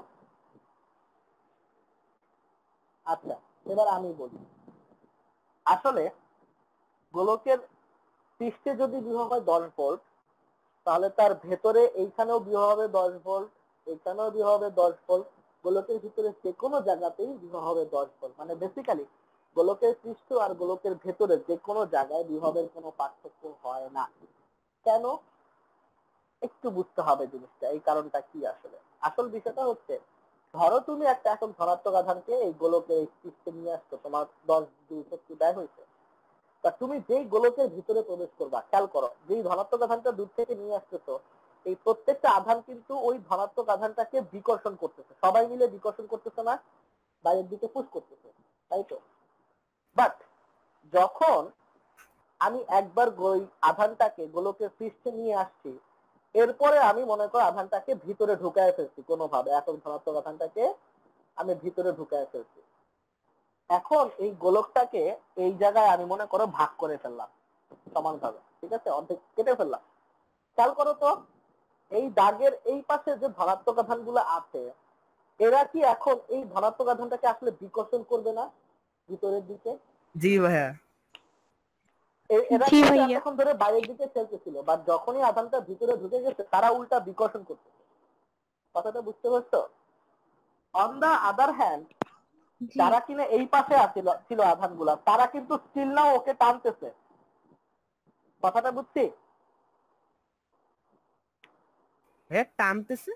আচ্ছা, এবার আমি বলি। আসলে গোলকের পৃষ্ঠে যদি বিভব হয় দশ ভোল্ট, তাহলে তার ভেতরে এইখানেও বিভব হবে দশ ভোল্ট, এইখানেও বিভব হবে দশ ভোল্ট, গোলকের ভিতরে যে কোনো জায়গাতেই বিভব হবে দশ ভোল্ট। মানে বেসিক্যালি গোলকের পৃষ্ঠ আর গোলকের ভেতরে যে কোনো জায়গায় বিভবের কোনো পার্থক্য হয় না। কেন? একটু বুঝতে হবে জিনিসটা, এই কারণটা কি আসলে। আসল বিষয়টা হচ্ছে, ধরো তুমি একটা একক ধনাত্মক আধানকে এই গোলকের এই পৃষ্ঠে নিয়ে আসছো, তোমার দশ জুল শক্তি ব্যয় হয়েছে। তা তুমি যেই গোলকের ভিতরে প্রবেশ করবা, খেয়াল করো, যেই ধনাত্মক আধানটা দূর থেকে নিয়ে আসতেছো, এই প্রত্যেকটা আধান কিন্তু ওই ধনাত্মক আধানটাকে বিকর্ষণ করতেছে, সবাই মিলে বিকর্ষণ করতেছে না, বাইরের দিকে পুশ করতেছে, তাই তো? বাট যখন আমি একবার ওই আধানটাকে গোলকের পৃষ্ঠে নিয়ে আসছি, এরপরে আমি মনে করো আধানটাকে ভিতরে ঢুকায় ফেলছি কোনোভাবে, একক ধনাত্মক আধানটাকে আমি ভিতরে ঢুকায় ফেলছি। এখন এই গোলকটাকে এই জায়গায় আমি মনে করো ভাগ করে ফেললাম সমানভাবে, ঠিক আছে, অর্ধেক কেটে ফেললাম। খেয়াল করো তো, এই দাগের এই পাশে যে ধনাত্মক আধানগুলো আছে, এরা কি এখন এই ধনাত্মক আধানটাকে আসলে বিকর্ষণ করবে না ভিতরের দিকে? জি ভাইয়া। এ- এরা জি কিন্তু ভাইয়া। এতক্ষণ ধরে বাইরের দিকে ঠেলতেছিল, বা যখনই আধানটা ভিতরে ঢুকে গেছে তারা উল্টা বিকর্ষণ করতেছে। কথাটা বুঝতে পারছো? অন দা আদার হ্যান্ড, জি যারা কিনা এই পাশে আছিল ছিল আধানগুলা, তারা কিন্তু স্টিল নাও ওকে টানতেছে। কথাটা বুঝছি? ভাইয়া টানতেছে?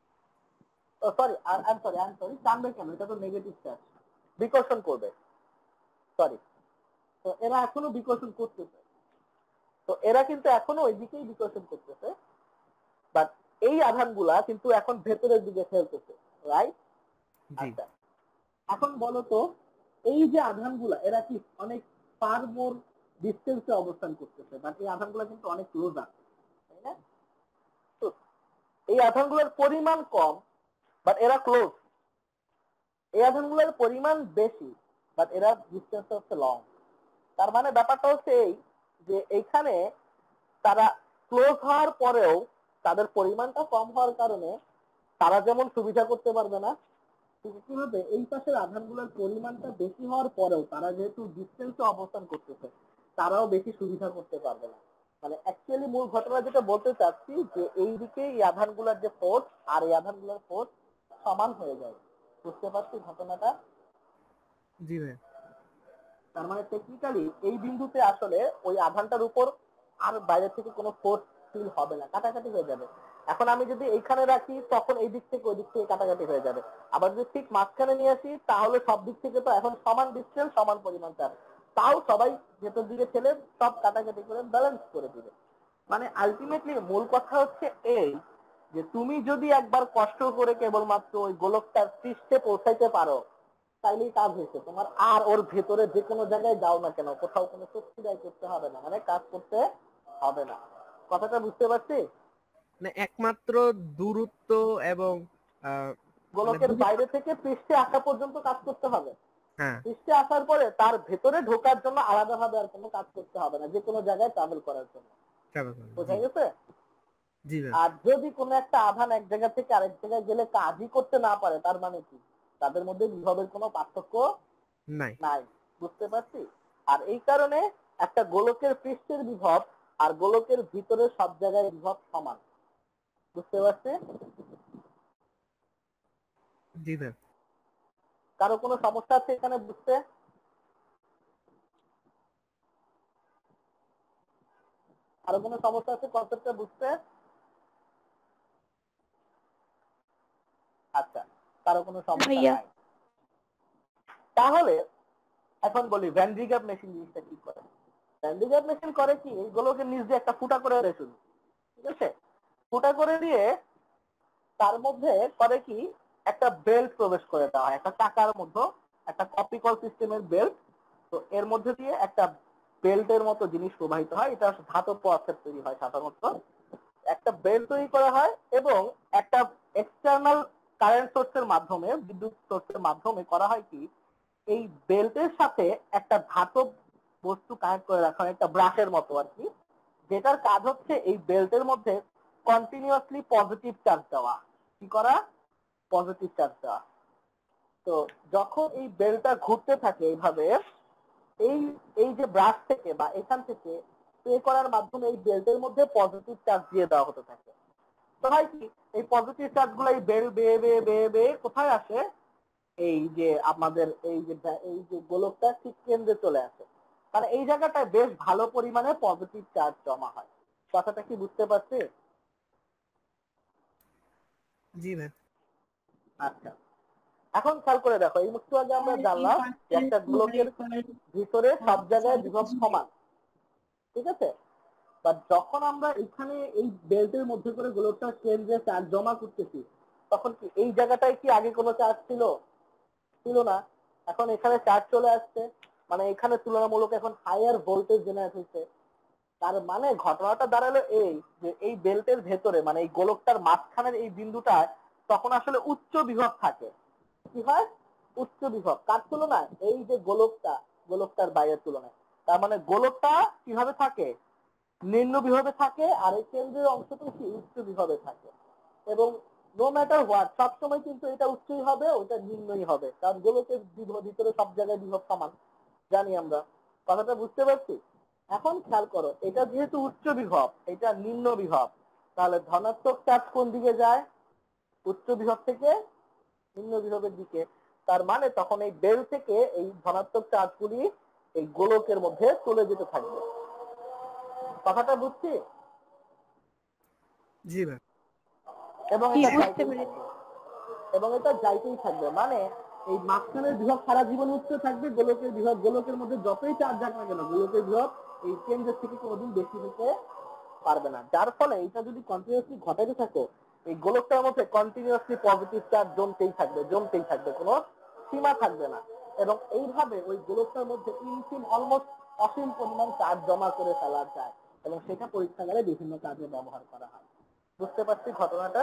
Sorry I sorry I sorry টানবে কেন, এটা তো নেগেটিভ চার্জ, বিকর্ষণ করবে, সরি। তো এরা এখনো বিকর্ষণ করতেছে, তো এরা কিন্তু এখনো ওই দিকেই বিকর্ষণ করতেছে, বাট এই আধানগুলা কিন্তু এখন ভেতরের দিকে ফেলতেছে, রাইট? জি আচ্ছা, এখন বলো তো, এই যে আধানগুলা এরা কি অনেক ফার মোর ডিস্টেন্সে অবস্থান করতেছে, বাট এই আধানগুলা কিন্তু অনেক ক্লোজ আছে, তাই না? তো এই আধানগুলোর পরিমাণ কম, বাট এরা ক্লোজ। এই আধানগুলোর পরিমাণ বেশি, বাট এরা ডিস্টেন্স হচ্ছে লং। তার মানে ব্যাপারটা হচ্ছে এই যে এইখানে তারা ক্লোজ হওয়ার পরেও তাদের পরিমাণটা কম হওয়ার কারণে তারা যেমন সুবিধা করতে পারবে না, কিন্তু কি হবে, এই পাশের আধানগুলোর পরিমাণটা বেশি হওয়ার পরেও তারা যেহেতু ডিস্টেন্সে অবস্থান করতেছে, তারাও বেশি সুবিধা করতে পারবে না। মানে অ্যাকচুয়ালি মূল ঘটনা যেটা বলতে চাচ্ছি, যে এই দিকে এই আধানগুলোর যে ফোর্স আর এই আধানগুলোর ফোর্স সমান হয়ে যায়। বুঝতে পারছি ঘটনাটা? জি ভাইয়া। তার মানে টেকনিক্যালি এই বিন্দুতে আসলে ওই আধানটার উপর আর বাইরে থেকে কোনো ফোর্স ফিল হবে না, কাটাকাটি হয়ে যাবে। এখন আমি যদি এইখানে রাখি তখন এই দিক থেকে ওই দিক থেকে কাটাকাটি হয়ে যাবে, আবার যদি ঠিক মাঝখানে নিয়ে আসি তাহলে সব দিক থেকে তো এখন সমান ডিস্টেন্স, সমান পরিমাণ চার্জ, তাও সবাই ভেতর দিকে ঠেলে সব কাটাকাটি করে ব্যালেন্স করে দিবে। মানে আলটিমেটলি মূল কথা হচ্ছে এই, যে তুমি যদি একবার কষ্ট করে কেবলমাত্র ওই গোলকটার পৃষ্ঠে পৌঁছাইতে পারো, তাইলেই কাজ হয়েছে তোমার। আর ওর ভেতরে যে কোনো জায়গায় যাও না কেন, কোথাও কোনো শক্তি ব্যয় করতে হবে না, মানে কাজ করতে হবে না। কথাটা বুঝতে পারছি? মানে একমাত্র দূরত্ব এবং আহ, মানে গোলকের দূরত্ব। বাইরে থেকে পৃষ্ঠে আসা পর্যন্ত কাজ করতে হবে, হ্যাঁ পৃষ্ঠে আসার পরে তার ভেতরে ঢোকার জন্য আলাদাভাবে আর কোনো কাজ করতে হবে না, যে কোনো জায়গায় ট্রাভেল করার জন্য। ট্রাভেল করেন। জি বোঝা গেছে? জি ভাইয়া। আর যদি কোনো একটা আধান এক জায়গা থেকে আরেক জায়গায় গেলে কাজই করতে না পারে, তার মানে কি তাদের মধ্যে বিভবের কোনো পার্থক্য নাই। নাই। বুঝতে পারছি? আর এই কারণে একটা গোলকের পৃষ্ঠের বিভব আর গোলকের ভিতরে সব জায়গায় বিভব সমান। বুঝতে পারছি? জি ভাইয়া। কারো কোনো সমস্যা আছে এখানে বুঝতে? কারো কোনো সমস্যা আছে কনসেপ্টটা বুঝতে? আচ্ছা, কারো কোনো সমস্যা ভাইয়া। নাই। তাহলে এখন বলি ভ্যান ডি গ্যাপ মেশিন জিনিসটা কি করে। ভ্যান ডি গ্যাপ মেশিন করে কি, এই গোলকের নিচ দিয়ে একটা ফুটা করে দেয় শুধু, ঠিক আছে? ফুটা করে দিয়ে তার মধ্যে করে কি, একটা বেল্ট প্রবেশ করে দেওয়া হয়, একটা চাকার মধ্যে একটা কপিকল সিস্টেমের বেল্ট। তো এর মধ্যে দিয়ে একটা বেল্টের মতো জিনিস প্রবাহিত হয়, এটা ধাতব পদার্থের তৈরি হয় সাধারণত। একটা বেল্ট তৈরি করা হয় এবং একটা এক্সটার্নাল কারেন্ট সোর্সের মাধ্যমে, বিদ্যুৎ সোর্সের মাধ্যমে করা হয় কি, এই বেল্টের সাথে একটা ধাতব বস্তু কানেক্ট করে রাখা হয়, একটা ব্রাশের মতো আর কি, যেটার কাজ হচ্ছে এই বেল্টের মধ্যে কন্টিনিউয়াসলি পজিটিভ চার্জ দেওয়া। কি করা? পজিটিভ চার্জ দেওয়া। তো যখন এই বেলটা ঘুরতে থাকে এইভাবে, এই এই যে ব্রাশ থেকে বা এখান থেকে স্প্রে করার মাধ্যমে এই বেল্টের মধ্যে পজিটিভ চার্জ দিয়ে দেওয়া হতে থাকে। তো হয় কি, এই পজিটিভ চার্জ গুলো এই বেল বেয়ে বেয়ে বেয়ে বেয়ে কোথায় আসে, এই যে আমাদের এই যে এই যে গোলকটা ঠিক কেন্দ্রে চলে আসে। মানে এই জায়গাটায় বেশ ভালো পরিমাণে পজিটিভ চার্জ জমা হয়। কথাটা কি বুঝতে পারছি? জি ভাই। আচ্ছা, এখন খেয়াল করে দেখো, এই একটু আগে আমরা আর এই জানলাম যে পাঁচটা একটা একটু গোলকের আরেকবার ভিতরে সব জায়গায় বিভব জি। সমান, ঠিক আছে? বা যখন আমরা এখানে এই বেল্টের মধ্যে করে গোলকটার কেন্দ্রে চার্জ জমা করতেছি, তখন কি এই জায়গাটায় কি আগে কোনো চার্জ ছিল? ছিল না। এখন এখানে চার্জ চলে আসছে, মানে এখানে তুলনামূলক এখন হায়ার ভোল্টেজ জেনারেট হচ্ছে। তার মানে ঘটনাটা দাঁড়ালো এই যে এই বেল্টের ভেতরে মানে এই গোলকটার মাঝখানের এই বিন্দুটায় তখন আসলে উচ্চ বিভব থাকে। কি হয়? উচ্চ বিভব। কার তুলনায়? এই যে গোলকটা, গোলকটার বাইরের তুলনায়। তার মানে গোলকটা কিভাবে থাকে? নিম্ন বিভবে থাকে, আর এই কেন্দ্রের অংশটা কি উচ্চ বিভবে থাকে। এবং নো ম্যাটার হোয়াট সবসময় কিন্তু এটা উচ্চই হবে, ওটা নিম্নই হবে, কারণ গোলকের বিভব ভিতরে সব জায়গায় বিভব সমান, জানি আমরা। কথাটা বুঝতে পারছি? এখন খেয়াল করো, এটা যেহেতু উচ্চ বিভব, এটা নিম্ন বিভব, তাহলে ধনাত্মক চার্জ কোন দিকে যায়? উচ্চ বিভব থেকে নিম্ন বিভবের দিকে। তার মানে তখন এই বেল থেকে এই ধনাত্মক চার্জগুলি এই গোলকের মধ্যে চলে যেতে থাকবে। কথাটা বুঝছি? জি ভাই। এবং জি, এটা বুঝতে যাইতেই পেরেছি। থাকবে, এবং এটা যাইতেই থাকবে। মানে এই মাঝখানের বিভব সারা জীবন উচ্চ থাকবে, গোলকের বিভব গোলকের মধ্যে যতই চার্জ যাক না কেন গোলকের বিভব এই কেন্দ্রের থেকে কোনোদিন বেশি হতে পারবে না। যার ফলে এটা যদি কন্টিনিউয়াসলি ঘটাতে থাকে, এই গোলকটার মধ্যে কন্টিনিউয়াসলি পজিটিভ চার্জ জমতেই থাকবে, জমতেই থাকবে, কোনো সীমা থাকবে না। এবং এইভাবে ওই গোলকটার মধ্যে ইনফিন অলমোস্ট অসীম পরিমাণ চার্জ জমা করে ফেলা যায়, এবং সেটা পরীক্ষাগারে বিভিন্ন কাজে ব্যবহার করা হয়। বুঝতে পারছি ঘটনাটা?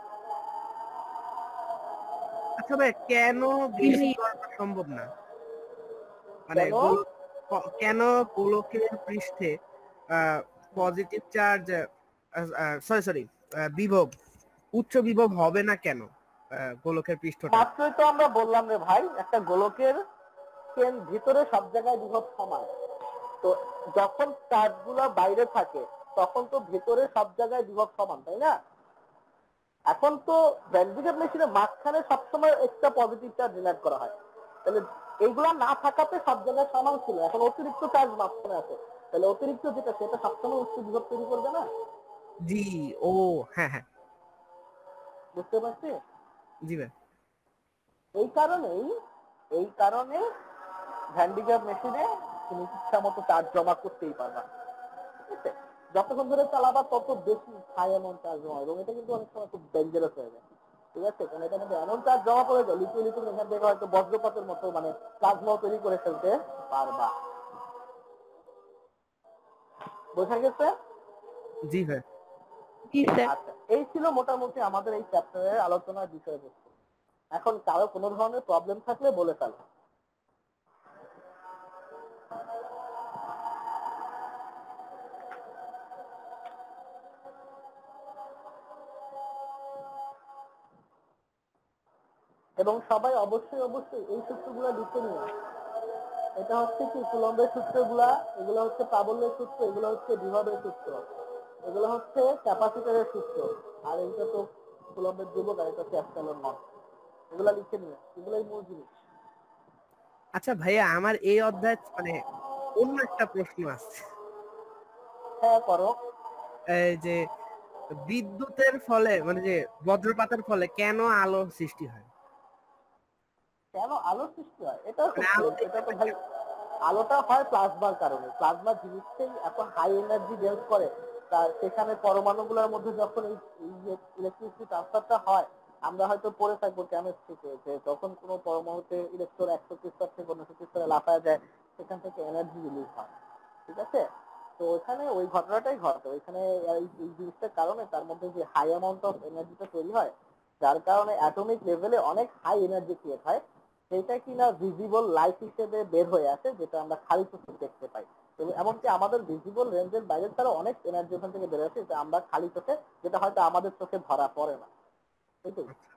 আচ্ছা ভাই, কেন বেশি করা সম্ভব না? মানে কেন? গোলক ক- কেন গোলকের পৃষ্ঠে পজিটিভ চার্জ, সরি সরি বিভব, উচ্চ বিভব হবে না কেন আহ, গোলকের পৃষ্ঠটা? মাত্রই তো আমরা বললাম রে ভাই, একটা গোলকের কেন ভিতরে সব জায়গায় বিভব সমান। তো যখন চার্জগুলো বাইরে থাকে তখন তো ভেতরে সব জায়গায় বিভব সমান, তাই না? এখন তো ব্যান্ডিগেট মেশিনের মাঝখানে সবসময় একটা পজিটিভ চার্জ জেনারেট করা হয়, তাহলে এইগুলা না থাকাতে সব জায়গায় সমান ছিল। এখন অতিরিক্ত চার্জ মাঝখানে আছে, তাহলে অতিরিক্ত যেটা সেটা সবসময় উচ্চ বিভব তৈরি করবে না। জি। ও হ্যাঁ হ্যাঁ। বুঝতে পারছি? জি ভাই। এই কারণেই এই কারণে ভ্যান্ডিগ্যাপ মেশিনে তুমি ইচ্ছা মতো চার্জ জমা করতেই পারবা, ঠিক আছে? যতক্ষণ ধরে চালাবা তত বেশি হাই অ্যামাউন্ট চার্জ জমা, এবং এটা কিন্তু অনেক সময় খুব ডেঞ্জারাস হয়ে যায়, ঠিক আছে? কারণ এটার মধ্যে এমন চার্জ জমা করে যায় লিকুইড লিকুইড এখান থেকে হয়তো বজ্রপাতের মতো মানে প্লাজমাও তৈরি করে ফেলতে পারবা। বোঝা গেছে? জি ভাই। জি স্যার। আচ্ছা, এই ছিল মোটামুটি আমাদের এই চ্যাপ্টারের আলোচনার বিষয়বস্তু। এখন কারো কোনো ধরনের প্রবলেম থাকলে বলে ফেলো। এবং সবাই অবশ্যই অবশ্যই এই সূত্রগুলো লিখে নিও। এটা হচ্ছে কি কুলম্বের সূত্রগুলা, এগুলো হচ্ছে প্রাবল্যের সূত্র, এগুলো হচ্ছে বিভবের সূত্র, এগুলো হচ্ছে ক্যাপাসিটরের সূত্র, আর এইটা তো কুলম্বের ধ্রুবক, আর এটা হচ্ছে অ্যাপসিলন নট। এগুলা লিখে নিও, এগুলোই মূল জিনিস। আচ্ছা ভাইয়া, আমার এই অধ্যায় মানে অন্য একটা প্রশ্ন আছে। হ্যাঁ করো। এই যে বিদ্যুতের ফলে মানে যে বজ্রপাতের ফলে কেন আলো সৃষ্টি হয়? কেন আলো সৃষ্টি হয়? এটাও মানে সত্যি। আলো এটা দেখতে তো পাই ভাই কেন? আলোটা হয় প্লাজমার কারণে। প্লাজমা জিনিসটাই এত হাই এনার্জি বের করে, তার সেখানে পরমাণুগুলোর মধ্যে যখন এই ইলেকট্রিসিটি ট্রান্সফারটা হয়, আমরা হয়তো পড়ে থাকবো কেমিস্ট্রিতে যে যখন কোনো পরমাণুতে ইলেকট্রন একশো স্তর থেকে অন্য স্তরে লাফায় যায়, সেখান থেকে এনার্জি রিলিজ হয়, ঠিক আছে? তো ওখানে ওই ঘটনাটাই ঘটে, ওইখানে এই এই জিনিসটার কারণে তার মধ্যে যে হাই অ্যামাউন্ট অফ এনার্জিটা তৈরি হয়, যার কারণে অ্যাটমিক লেভেলে অনেক হাই এনার্জি ক্রিয়েট হয়, সেটা কিনা ভিজিবল লাইট হিসেবে বের হয়ে আসে, যেটা আমরা খালি চোখে দেখতে পাই। এবং এমনকি আমাদের ভিজিবল রেঞ্জের বাইরে তারা অনেক এনার্জি ওখান থেকে বের আসে, যেটা আমরা খালি চোখে, যেটা হয়তো আমাদের চোখে ধরা পড়ে না, ঠিক আছে?